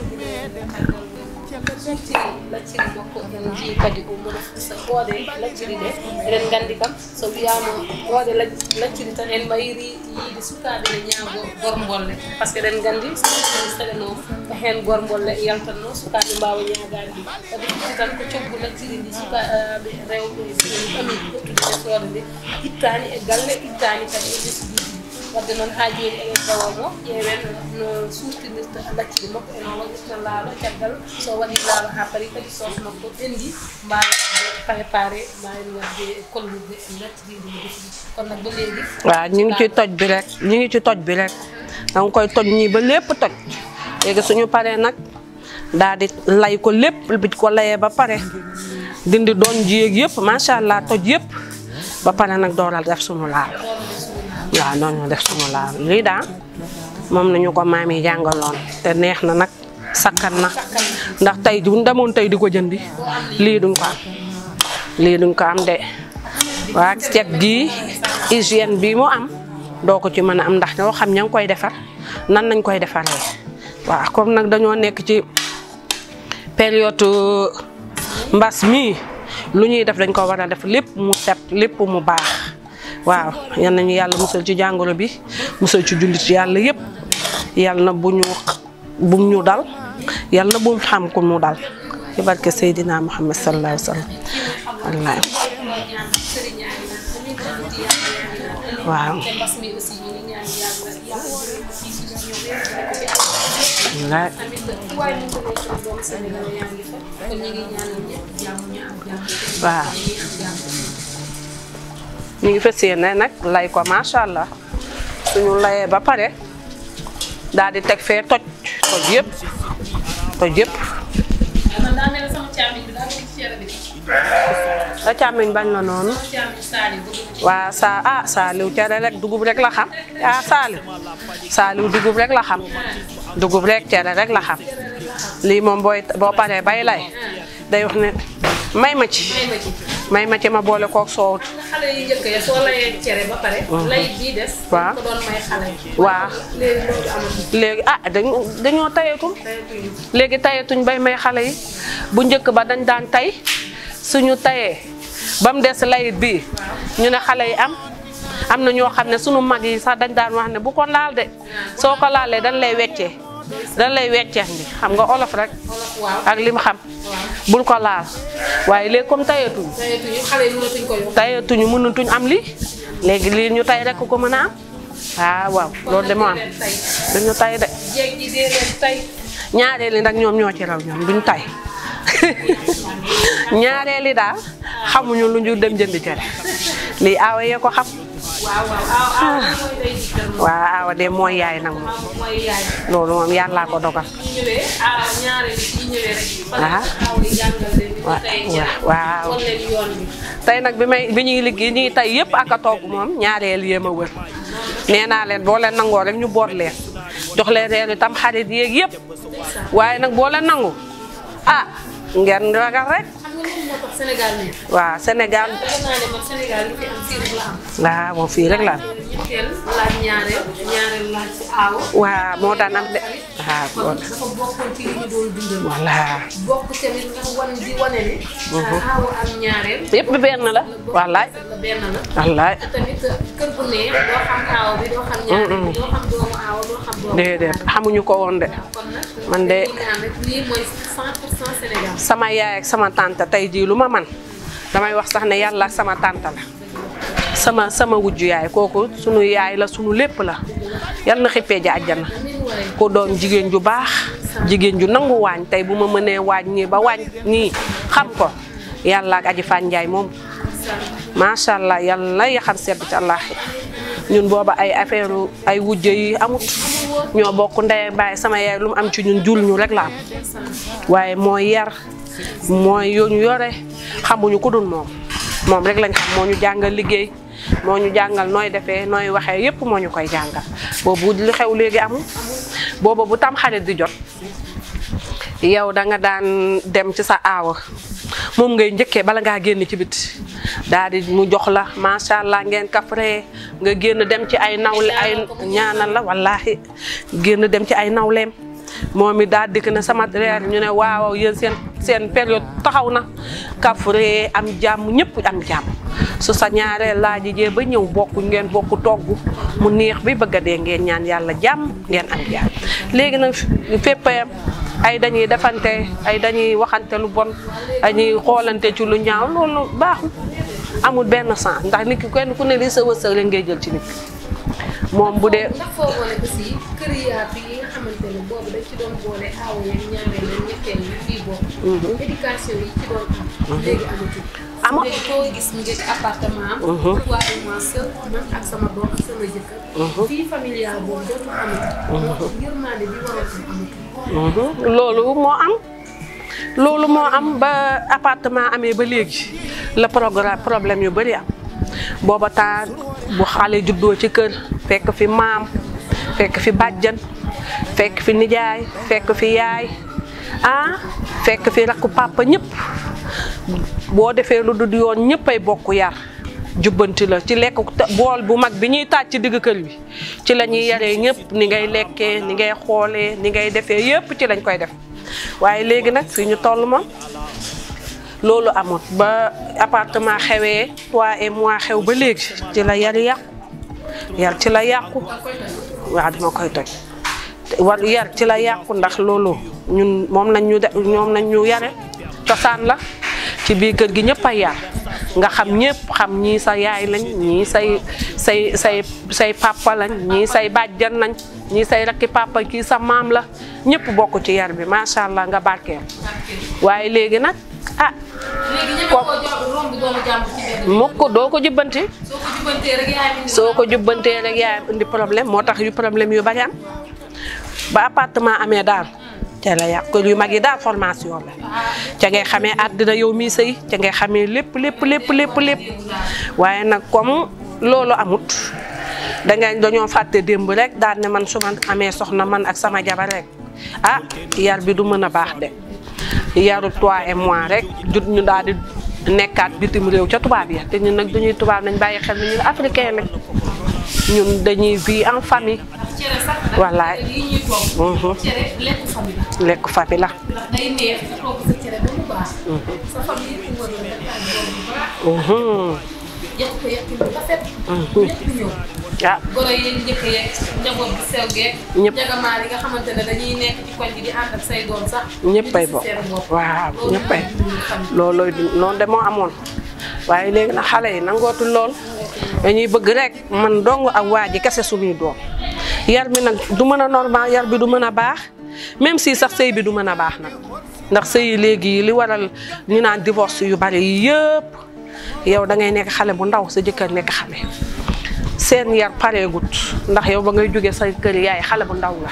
lacciri lacciri makko en jii kadi o mono so ɓoode lacciri ɗe eɗen gandi kam so wiyama ɓoode lacciri tan en mayiri yiide sukaɓe ne ñaago gormbolle par ce que eɗen gandi saɗanoma ko hen gormbolle yaltanno sukaɓe mbawa ñagade ɗi kadi futti tan ko coggu lacciri ndi sukaɓe rewɓe ɓami ƴettude lesode nde ittani e galle ittani kadi e lesdiji wadde noon ha joni eɗen gawamo ƴeewen no sustinirta lacciri makko eno waɗirta laalo caggal so waɗi laalo ha paari kadi sos makko ɓendi mbawa préparé mbawen wadde kollirde lacciri ndi defi kono nag ba léegi waaw ñu ngi ci toj bi rek ñu ngi ci toj bi rek danga koy toj ñii ba lépp toj léegi suñu paree nag daal di lay ko lépp bi ko layee ba pare dindi doon jiyeeg yëpp macha allah toj yëpp ba pare nag dooral def suñu laal waaw noonu def suñu laal lii daal moom nañu ko maam yi jàngaloon te neex na nag sakkan na ndax tey duñ demoon tey di ko jëndi lii duñ ko am lii duñ ko am de waa ceeb gi hygiène bi mu am doo ko ci mën a am ndax ñoo xam ña ngi koy defar nan nañ koy defaree waaw comme nag dañoo nekk ci période mbas mi lu ñuy def dañ ko war a def lépp mu set lépp mu baax waaw yal nañu yàlla musal ci jàngoro bi musal ci jullit yàlla yëpp yal na bu ñu bu ñu dal yal na bu xam ku mu dal ci barke Seydina Muhammad sallallahu alayhi wa sallam wallaay waaw wallaay tamit waaye ñu ko nekk doom Sénégal yaa ngi fa kon ñu ngi ñaanal ñëpp jàmm ñu am jàmm waaw ñu am jàmm ñu ngi fas yéene nag lay ko macha allah suñu layee ba pare daal di teg fee toj toj yëpp toj yëpp. man daa mel ne sama càmmiñ bi daa bëgg cere bi sa càmmiñ bañ la noonu. sama càmmiñ Saliou bëgg ci waa saa ah Saliou cere rek dugub rek la xam ah Saliou Saliou dugub rek la xam dugub rek cere rek la xam lii moom booy boo paree bay lay day wax ne may ma ci may ma ci may ma ci ma boole kook soow. xale yi njëkk ya soo layee cere ba pare lay bii des waaw ko doon may xale yi waaw léegi loolu amatul léegi ah dañu dañoo tayeetul léegi tayeetuñ bay may xale yi bu njëkk ba dañ daan tay suñu tayee ba mu des layit bii ñu ne xale yi am am na ñoo xam ne suñu mag yi sax dañ daan wax ne bu ko laal de soo ko laalee dañ lay weccee dañ lay wecceex bi xam nga olof rek ak lim xam bul ko laal waaye léegi comme tayeetuñ tayetuñu xale yi mënatuñ ko yóbbu tayeetuñu mënatuñ am lii léegi lii ñu tay rek ko mën a am ah waaw loolu de moo am dañu tay de jeeg ji dee leen tay ñaareeli nag ñoom ñoo ci raw ñoom duñ tay ñaareeli daal xamuñu lu ñu dem jënd cere lii aawa yee ko xam waaw waaw aaw mooy day dikkal moom waaw aawa de mooy yaay nag moom mooy yaay loolu moom yàllaa ko dogal ñu ñëwee aaw ñaareel bi ci ñëwee rek ah aaw yi jàngal leen ni ñu tay cere waaw won leen yoon bi tey nag bi may bi ñuy liggéey ñuy tay yëpp ak a togg moom ñaareel yéem a wër nee naa leen boo leen nangoo rek ñu boot leen jox leen reer itam xarit yéeg yëpp waaye nag boo leen nangu ah ngeen ragal rek xam nga loolu moo tax Sénégal nii waaw Sénégal defe naa ne man Sénégal li fi am fii rek la am waaw moom fii rek la am ñetteel laaj ñaareel ñaareel laaj ci aaw waaw moo daan am de waaw kon dafa bokkoon ci li ñu doon dundal voilà bokk tamit nga wan di wane ne aaw am ñaareel yëpp bi benn la wallaay la benn la wallaay te tamit kër gu neex doo xam aaw bi doo xam ñaareel bi doo xam doomu aaw doo xam doomu déedéet xamuñu ko woon de kon nag man de dañuy ñaan rek lii mooy cent pour cent Sénégal sama yaay ak sama tante tey jii lu ma man damay wax sax ne yàlla ak sama tante la sama sama wujju yaay kooku sunu yaay la sunu lépp la yal na xippee ji àjjana ku doon jigéen ju baax jigéen ju nangu waañ tey bu ma mënee waañ ñii ba waañ ñii xam ko yàlla ak aji Fane Ndiaye moom macha allah yàlla yaxam sedd ci allah ñun booba ay affaire ay wujje yi amut ñoo bokk ndey baay sama yaay lu mu am ci ñun jul ñu rek la am waaye mooy yar mooy yooñu yore xamuñu ku dul moom moom rek lañ xam moo ñu jàngal liggéey moo ñu jàngal nooy defee nooy waxee yépp moo ñu koy jàngal boobu li xew léegi amul booba bu tam xarit di jot yow da nga daan dem ci sa aawa moom ngay njëkkee bala ngaa génn ci biti daal di mu jox la macha allah ngeen kafree nga génn dem ci ay nawle ay ñaanal la wallaahi génn dem ci ay nawleem moom it daal dikk na sama reer ñu ne waaw yéen seen seen période taxaw na kafree am jàmm ñëpp am jàmm su sa ñaareel laaji jee ba ñëw bokk ngeen bokk togg mu neex bi bëgg a dee ngeen ñaan yàlla jàmm ngeen am jàmm léegi nag fépp ay dañuy defante ay dañuy waxante lu bon dañuy xoolante ci lu ñaaw loolu baaxul amul benn sens ndax nit ki kenn ku ne li sa wërsëg rek ngay jël ci nit moom bu dee. ndax foo boole aussi kër yaatu yi nga xamante ne boobu dañ ci doon boole aaw yeeg ñaareel yeeg ñetteel yi fii bokk. éducation yi ci doon am. léegi amatul. ama léegi koo gis mu ngi ci appartement am. trois mois seul man ak sama doom ak sama jëkkër. fii familial boobu dootul amatul. yërmande bi waratul amatul. loolu moo am loolu moo am ba appartement amee ba léegi la programme problème yu bari am booba temps bu xale juddoo ci kër fekk fi maam fekk fi bàjjan fekk fi nijaay fekk fi yaay ah fekk fi rakku papa ñëpp boo defee lu dul yoon ñëppay bokk yar jubbanti la ci lekk bool bu mag bi ñuy taaj ci digg kër bi ci la ñuy yaree ñëpp ni ngay lekkee ni ngay xoolee ni ngay defee yëpp ci lañ koy def waaye léegi nag fi ñu toll moom loolu amut ba appartement xewee trois et mois xew ba léegi ci la yar yàqu yar ci la yàqu waaw dama koy toj war yar ci la yàqu ndax loolu ñun moom nañ ñu de ñoom nañ ñu yare cosaan la ci biir kër gi ñëpp a yar nga xam ñëpp xam ñii sa yaay lañ ñii say say say say papa lañ ñii say bàjjan lañ ñii say rakki papa kii sa maam la ñëpp bokk ci yar bi macha allah nga barkeel waaye léegi nag ah. léegi ñeme koo jox romb doomu jàmbur ci benn. mukk doo ko jubbanti. soo ko jubbantee rek yaayam indi. soo ko jubbantee rek yaayam indi problème moo tax yu problème yu bari am ba appartement amee daal. ca la yàq yu mag yi daal formation la ca ngay xamee àddina yow mii sëy ca ngay xamee lépp lépp lépp lépp lépp waaye nag comme loolu amut dangay dañoo fàtte démb rek daal ne man su ma amee soxna man ak sama jabar rek ah yar bi du mën a baax de yaru toi et moi rek jut ñu daal di nekkaat bitim réew ca tubaab ya te ñun nag dañuy tubaab nañ bàyyi xel ni ñun africain lañ ñun dañuy vie en famille. cere sax wallaay yi ñuy toog. cere lekku famille la. lekku famille la. ndax day neex nga toog sa cere ba mu baax. sa famille yëpp war na def ak doom bu baax. yàq ko yàq bu rafet. ñëpp ñëw. ah goro yi njëkk yeeg njaboot bi sew geeg. ñëpp njagamaar yi nga xamante ne dañuy nekk ci koñ bi di ànd ak say doom sax. ñëppay bokk waaw ñëppay loolooy noonu de moo amoon waaye léegi nag xale yi nangootul lool dañuy bëgg rek man dong ak waa ji kese suñuy doom yar bi nag du mën a normal yar bi du mën a baax même si sax sëy bi du mën a baax nag ndax sëy yi léegi li waral ñu naan divorce yu bari yi yëpp yow da ngay nekk xale bu ndaw sa jëkkër nekk xale seen yar pareegut ndax yow ba ngay jógee sa kër yaay xale bu ndaw la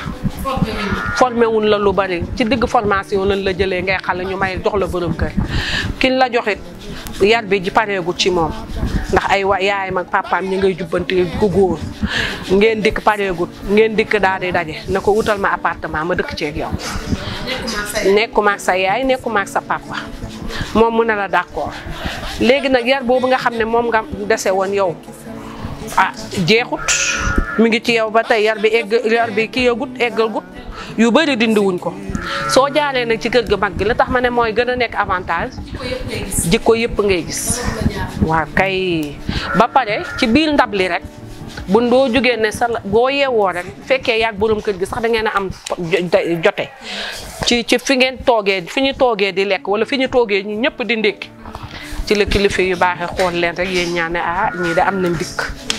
formé wuñ la lu bari ci digg formation lañ la jëlee ngay xale ñu may jox la borom kër kiñ la joxit yar bi ji pareegut ci moom ndax ay wa yaayam ak papaam ñi ngay jubbante ku góor ngeen dikk pareegut ngeen dikk daal di daje na ko wutal ma appartement ma dëkk ceeg yow nekkuma ak sa yaay nekkuma ak sa papa moom mu ne la d'accord léegi nag yar boobu nga xam ne moom nga dese woon yow ah jeexut mi ngi ci yow ba tey yar bi egg yar bi kii yagut eggal gut yu bëri dindi wuñ ko soo jaaree nag ci kër ga mag gi la tax ma ne mooy gën a nekk avantage jikko yëpp ngay gis waaw kay ba pare ci biir ndab li rek bun doo jógee ne sa boo yeewoo rek fekkee yaag borom kër gi sax da ngeen a am jote ci ci fi ngeen toogee fi ñu toogee di lekk wala fi ñu toogee ñu ñëpp di ndékki ci la kilifa yu baaxee xool leen rek yéen ñaan ne ah ñii de am nañ dikk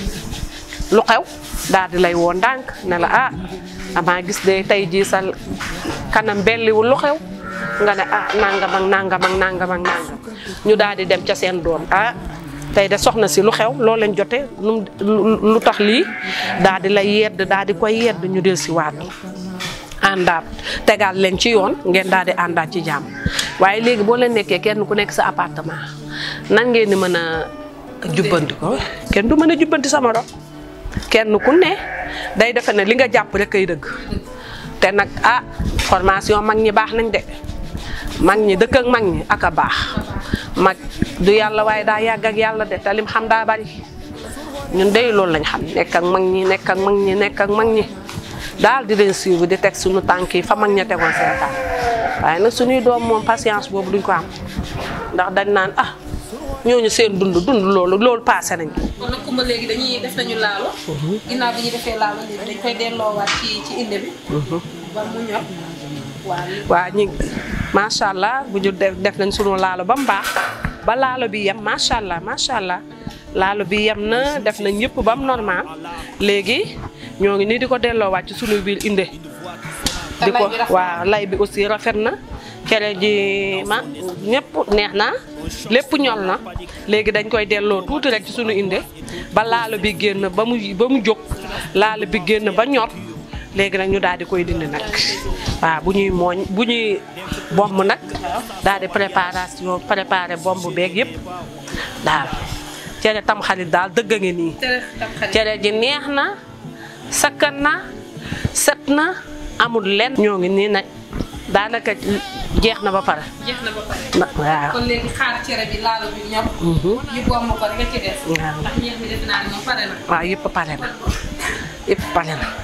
lu xew daal di lay woo ndànk ne la ah amaa gis de tey jii sa kanam belliwul lu xew nga ne ah nangam ak nangam ak nangam ak nangam ñu daal di dem ca seen doom ah tey de soxna si lu xew loo leen jote lu tax lii daal di lay yedd daal di koy yedd ñu del si waat àndaat tegaat leen ci yoon ngeen daal di àndaat ci jàmm waaye léegi boo leen nekkee kenn ku nekk sa appartement nan ngeen di mën a jubbanti ko kenn du mën a jubbanti sama morom kenn ku ne day defe ne li nga jàpp rek kay dëgg te nag ah formation mag ñi baax nañ de mag ñi dëkk ak mag ñi ak a baax mag du yàlla waaye daa yàgg ak yàlla de te lim xam daa bari ñun dey loolu lañ xam nekk ak mag ñi nekk ak mag ñi nekk ak mag ñi daal di leen suivre di teg suñu tànk yi fa mag ña tegoon seen tànk waaye nag suñuy doom moom patience boobu duñ ko am ndax dañ naan ah ñooñu seen dund dund loolu loolu passé nañ ko. kon nag Coumba léegi dañuy def nañu laalo. ginnaaw bi ñu defee laalo léegi dañ koy delloowaat ci ci inde bi. ba mu ñor waaw. waaw ñu macha allah bu ñu def def nañ sunu laalo ba mu baax ba laalo bi yem macha allah macha allah laalo bi yem na def nañ yëpp ba mu normal léegi ñoo ngi nii di ko delloowaat ci sunu biir inde. di ko waaw lay bi aussi rafet na cere ji ma ñëpp neex na lépp ñol na léegi dañ koy delloo tuuti rek ci sunu inde ba laalo bi génn ba mu ba mu jóg laalo bi génn ba ñor léegi nag ñu daal di koy dindi nag waaw bu ñuy mooñ bu ñuy bomb nag daal di préparation préparé bomb beeg yëpp daal cere tam xarit daal dëgg a ngi nii cere ji neex na sakkan na set na amul lenn ñoo ngi nii nag daanaka jeex na ba pare. jeex na ba pare. waaw kon léegi xaar cere bi laalo bi ñor. ñu bomb ko rek ci des. waaw ndax ñeex mi def naa ne moom pare na. waaw yëpp pare na yëpp pare na.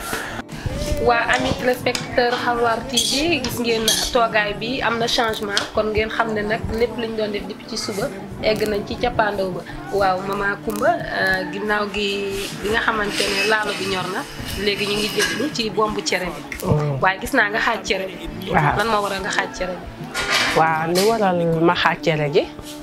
waa ami téléspectateur Xalwaar T V gis ngeen toogaay bi am na changement kon ngeen xam ne nag lépp lañ doon def depuis ci suba egg nañ ci cappaandaw ba waaw mama Coumba ginnaaw gi bi nga xamante ne laalo bi ñor na léegi ñu ngi jéglu ci bombu cere bi. waaye gis naa nga xaaj cere bi. waaw lan moo waral nga xaaj cere bi. waaw li waral ma xaaj cere ji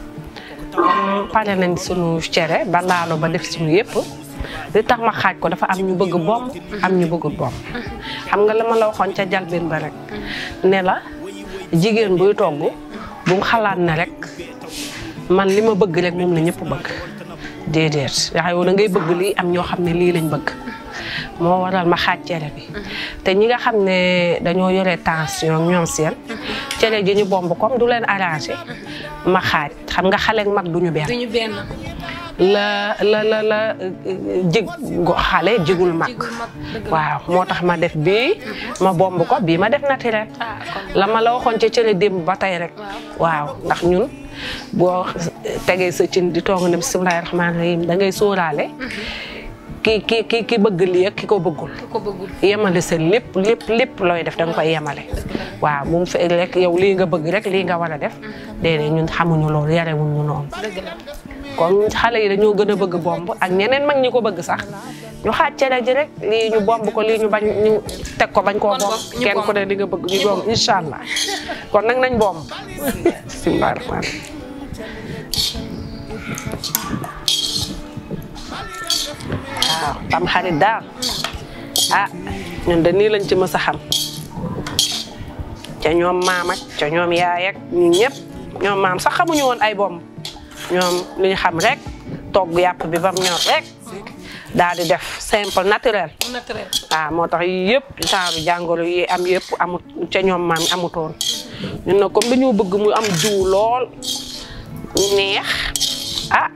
pare nañ sunu cere ba laalo ba def suñu yëpp li tax ma xaaj ko dafa am ñu bëgg bomb am ñu bëggul bomb xam nga la ma la waxoon ca jalbeen ba rek ne la jigéen buy togg bu mu xalaat ne rek man li ma bëgg rek moom la ñëpp bëgg déedéet yaa yow da ngay bëgg lii am ñoo xam ne lii lañ bëgg moo waral ma xaaj cere bi te ñi nga xam ne dañoo yore tension ñoom seen cere ji ñu bomb comme du leen arrangé ma xaaj xam nga xale ak mag duñu benn duñu benn la la la la jig xale jigul mag waaw moo tax ma def bii ma bomb ko bii ma def naturel la ma la waxoon ca cere démb ba tey rek waaw ndax ñun boo tegee sa cin di toog ne bismillaahi rahmaani rahiim da ngay sóoraale ki ki ki ki bëgg lii ak ki ko bëggul yemale sa lépp lépp lépp looy def da nga koy yemale waaw bu mu fekk rek yow lii nga bëgg rek lii nga war a def déedéet ñun xamuñu loolu yarewuñu noonu kon xale yi dañoo gën a bëgg bomb ak ñeneen mag ñi ko bëgg sax ñu xaaj cere ji rek lii ñu bomb ko lii ñu bañ ñu teg ko bañ koo bomb kenn ku ne li nga bëgg ñu bomb incha allah kon nag nañ bomb bismillaahi rahmaani waaw tam xarit daal ah ñun de nii lañ ci mës a xam ca ñoom maam ak ca ñoom yaay ak ñun ñëpp ñoom maam sax xamuñu woon ay bomb ñoom li ñu xam rek togg yàpp bi ba mu ñor rek daal di def simple naturel. naturel waaw moo tax yëpp genre jàngoro yi am yëpp amut ca ñoom maam amutoon ñun nag comme dañoo bëgg mu am jiw lool neex ah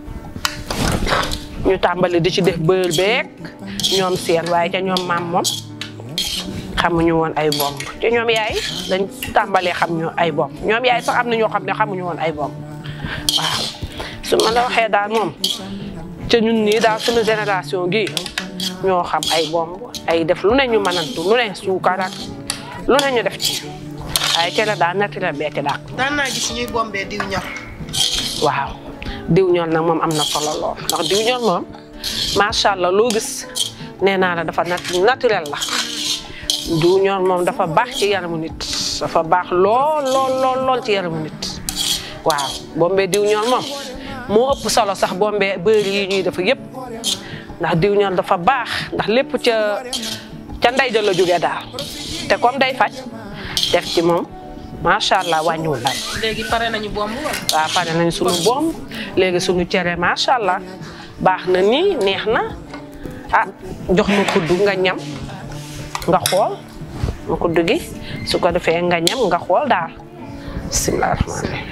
ñu tàmbali di ci def beurre beeg ñoom seen waaye ca ñoom maam moom xamuñu woon ay bomb ca ñoom yaay dañ tàmbalee xam ñu ay bomb ñoom yaay sax am na ñoo xam ne xamuñu woon ay bomb waaw su ma la waxee daal moom ca ñun nii daal suñu génération gi ñoo xam ay bomb ay def lu ne ñu mënantu lu ne suukar ak lu ne ñu def ci waaye ca la daal naturel bee ci daal. daan naa gis ñuy bombee diw ñor. waaw diw ñor nag moom am na solo lool ndax diw ñor moom macha allah loo gis nee naa la dafa naturel la diw ñor moom dafa baax ci yaramu nit dafa baax lool lool lool lool ci yaramu nit waaw bombee diw ñor moom moo ëpp solo sax bombee beurre yi ñuy def yëpp ndax diw ñor dafa baax ndax lépp ca ca ndey ja la jógee daal te comme day faj def ci moom macha allah wàññiwul daal. léegi pare nañu bomb wala. waaw pare nañ sunu bomb léegi sunu cere macha allah baax na nii neex na ah jox ma kuddu nga ñam nga xool ma kuddu gi su ko defee nga ñam nga xool daal bismillaahi rahmaani rahiim.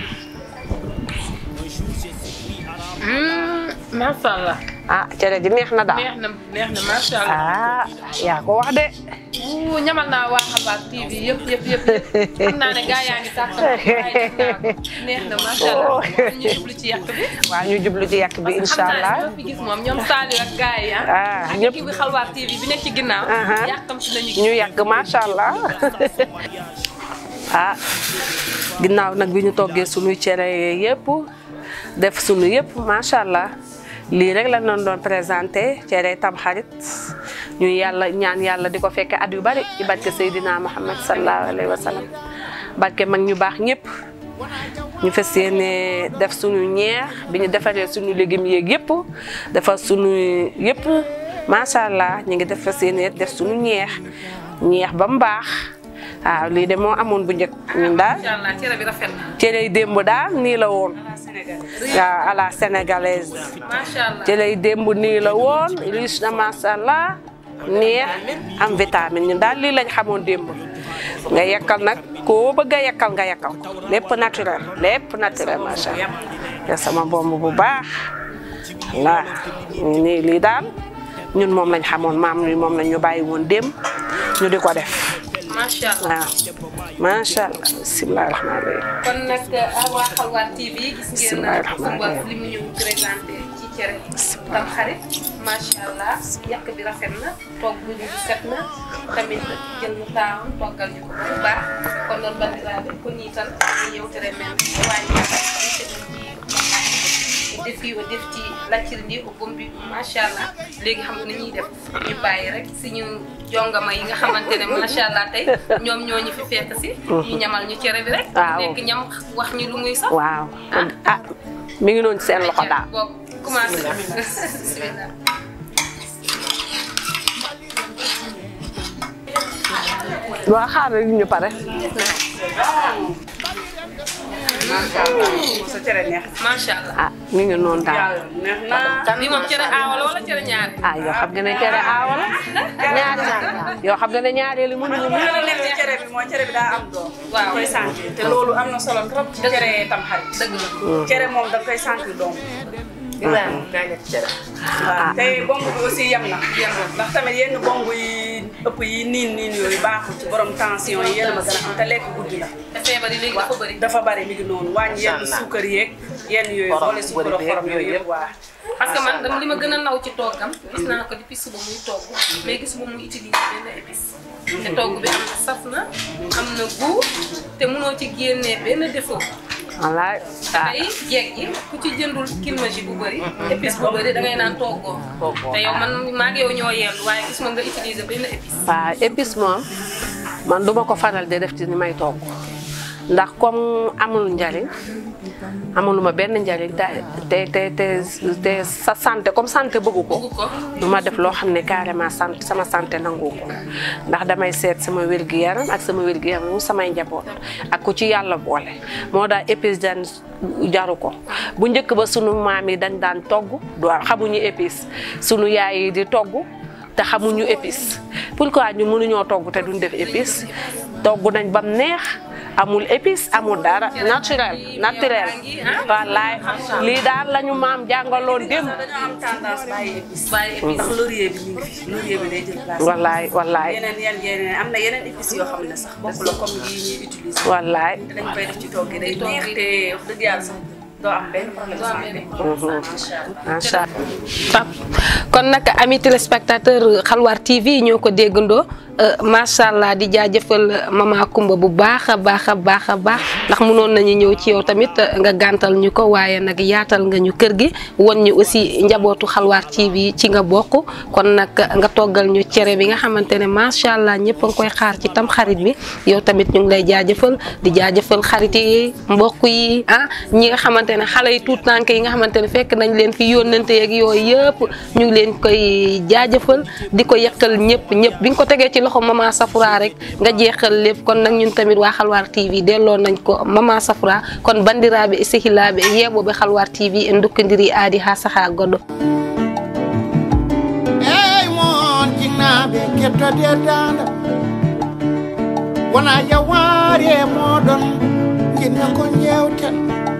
macha allah. ah cere ji neex na daal. neex na neex na macha allah. ah yaa ko wax de. wuu ñamal naa waa Xabaar T V yëpp yëpp yëpp xam naa ne gaa yaa ngi tàkk neex na macha allah ñu jublu ci yàq bi. waaw ñu jublu ci yàq bi incha allah. xam naa ne fi gis moom ñoom Saliou ak gaa yi ah ak ñëpp kii bi Xabaar T V bi nekk ci ginnaaw. yàqam si nañu ñu yàgg macha allah. ah ginnaaw nag bi ñu toggee sunuy cere yëpp def sunu yëpp macha allah. lii rek la ñu doon présenté cere Tamxarit ñu yàlla ñaan yàlla di ko fekke at yu bari ci barke Seydina Muhammad sallallahu alayhi wa sallam barke mag ñu baax ñëpp ñu fas yéene def suñu ñeex bi ñu defaree suñu légumes yeeg yëpp defar suñu yëpp macha allah ñu ngi def fas yéene def suñu ñeex ñeex ba mu baax waaw lii de moo amoon bu njëkk ñun daal cere bi rafet na. cere yi démb daal nii la woon. waaw à la sénégalaise. macha allah cere yi démb nii la woon riche na macha allah neex am vitamine ñun daal lii lañ xamoon démb. nga yekkal nag koo bëgg a yekkal nga yekkal lépp naturel lépp naturel macha allah. te sama bomb bu baax waaw nii lii daal ñun moom lañ xamoon maam ñi moom lañ ñu bàyyi woon démb ñu di ko def. macha allah waaw macha allah bismillaahi rahmaani rahiim. kon nag waa Xalwaar T V gis ngeen Kumba li mu ñu présenté ci cere Tamxarit macha allah yàq bi rafet na togg bi set na tamit jël mu taawam toggal ñu ko bu baax kon noonu bandiraɓe ko ni tan yewtere men waañi defi o defti lacciri ndi o bombi macha allah léegi xam nga ni ñuy def ñu bàyyi rek suñu jongama yi nga xamante ne macha allah tey ñoom ñoo ñu fi fekk si. ñu ñamal ñu cere bi rek. waaw nekk ñam wax ñu lu muy sax. waaw ah mi ngi noonu seen loxo daal. boobu commencé bismillah. waaw xaar rek ñu pare. macha allah sa cere neex. macha allah ah mi ngi noonu daal. neex na. lii moom cere aawa la wala cere ñaari. ah yoo xam nga ne cere aawa la. ñaari yoo xam nga ne ñaareelu mënuñu mu. nekk ci cere bi mooy cere bi daa am doom. waaw koy sentir te loolu am na solo trop ci cere tam xarit. dëgg la. cere moom da koy sentir doom. Ibrahima gaa nekk cere. waaw te bong bi aussi yem na. ndax tamit yenn bong yi ëpp yi niin niin yooyu baaxul ci borom tension yi yéen a ma gën a am te lekk guddi la. te feebar yi léegi dafa bëri. dafa bari mi ngi noonu wàññi yenn suukar yeeg yenn yooyu boole suukar xorom yooyu yëpp waa. parce que man dama li ma gën a naw ci toggam gis naa ko depuis suba muy togg mais gisuma muy utiliser benn épice. te togg bi am na saf na am na goût te mënoo ci génnee benn défaut. wallaay ah tey jeeg ji ku ci jëndul kilmaji bu bëri. épice bu bëri da ngay naan toggoo. te yow man maa ngi yow ñoo yendu waaye gis ma nga utiliser benn épice. waaw épice moom man duma ko faral di def ci ni may togg ndax comme amul njariñ amuluma benn njariñ te te te te sa santé comme santé bëggu ko du ma def loo xam ne carrément sant sama santé nangu ko ndax damay seet sama wér-gu-yaram ak sama wér-gu-yaram mu samay njaboot ak ku ci yàlla boole moo daal épice dan jaru ko bu njëkk ba sunu maam yi dañ daan togg du xamuñu épice sunu yaay yi di togg te xamuñu épice pourquoi ñu mënuñoo togg te duñ def épice togg nañ bam neex amul épice amul dara naturel naturel wallaay lii daal lañu maam jàngaloon démb. dañoo am tendance bàyyi épice. bàyyi épice ndax laurier bi mi ngi fi laurier bi day jël place. wallaay wallaay. yeneen yeneen yeneen am na yeneen épices yoo xam ne sax bokk la comme yi ñuy utiliser. wallaay. te dañ koy def ci togg day neex te wax dëgg yàlla sax doo am benn problème santé. macha allah. kon nag ami téléspectateur Xalwaar T V ñoo ko déggandoo macha allah di jaajëfal mama Kumba bu baax a baax a baax a baax ndax mënoon nañu ñëw ci yow tamit nga gàntal ñu ko waaye nag yaatal nga ñu kër gi won ñu aussi njabootu Xalwaar T V ci nga bokk kon nag nga toggal ñu cere bi nga xamante ne macha allah ñëpp a ngi koy xaar ci tam xarit bi yow tamit ñu ngi lay jaajëfal di jaajëfal xarit yi mbokk yi ah ñi nga xamante ne xale yi tuut tànk yi nga xamante ne fekk nañ leen fi yónnante yeeg yooyu yëpp ñu ngi leen koy jaajëfal di ko yekkal ñëpp ñëpp bi nga ko tegee ci loxo Mama Safura rek nga jeexal lépp kon nag ñun tamit waa Xalwaar T V delloo nañ ko Mama Safura kon bandiraɓe e sehilaɓe e yeɓoɓe Xalwaar T V en dokkidiri aadi ha saaha goɗɗo eyyi moon jinnaɓe kettode danda wona yawaari e moɗon jinna ko jewten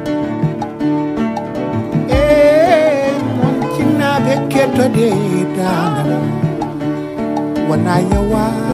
eyyi moon jinnaɓe kettode danda wona yawaari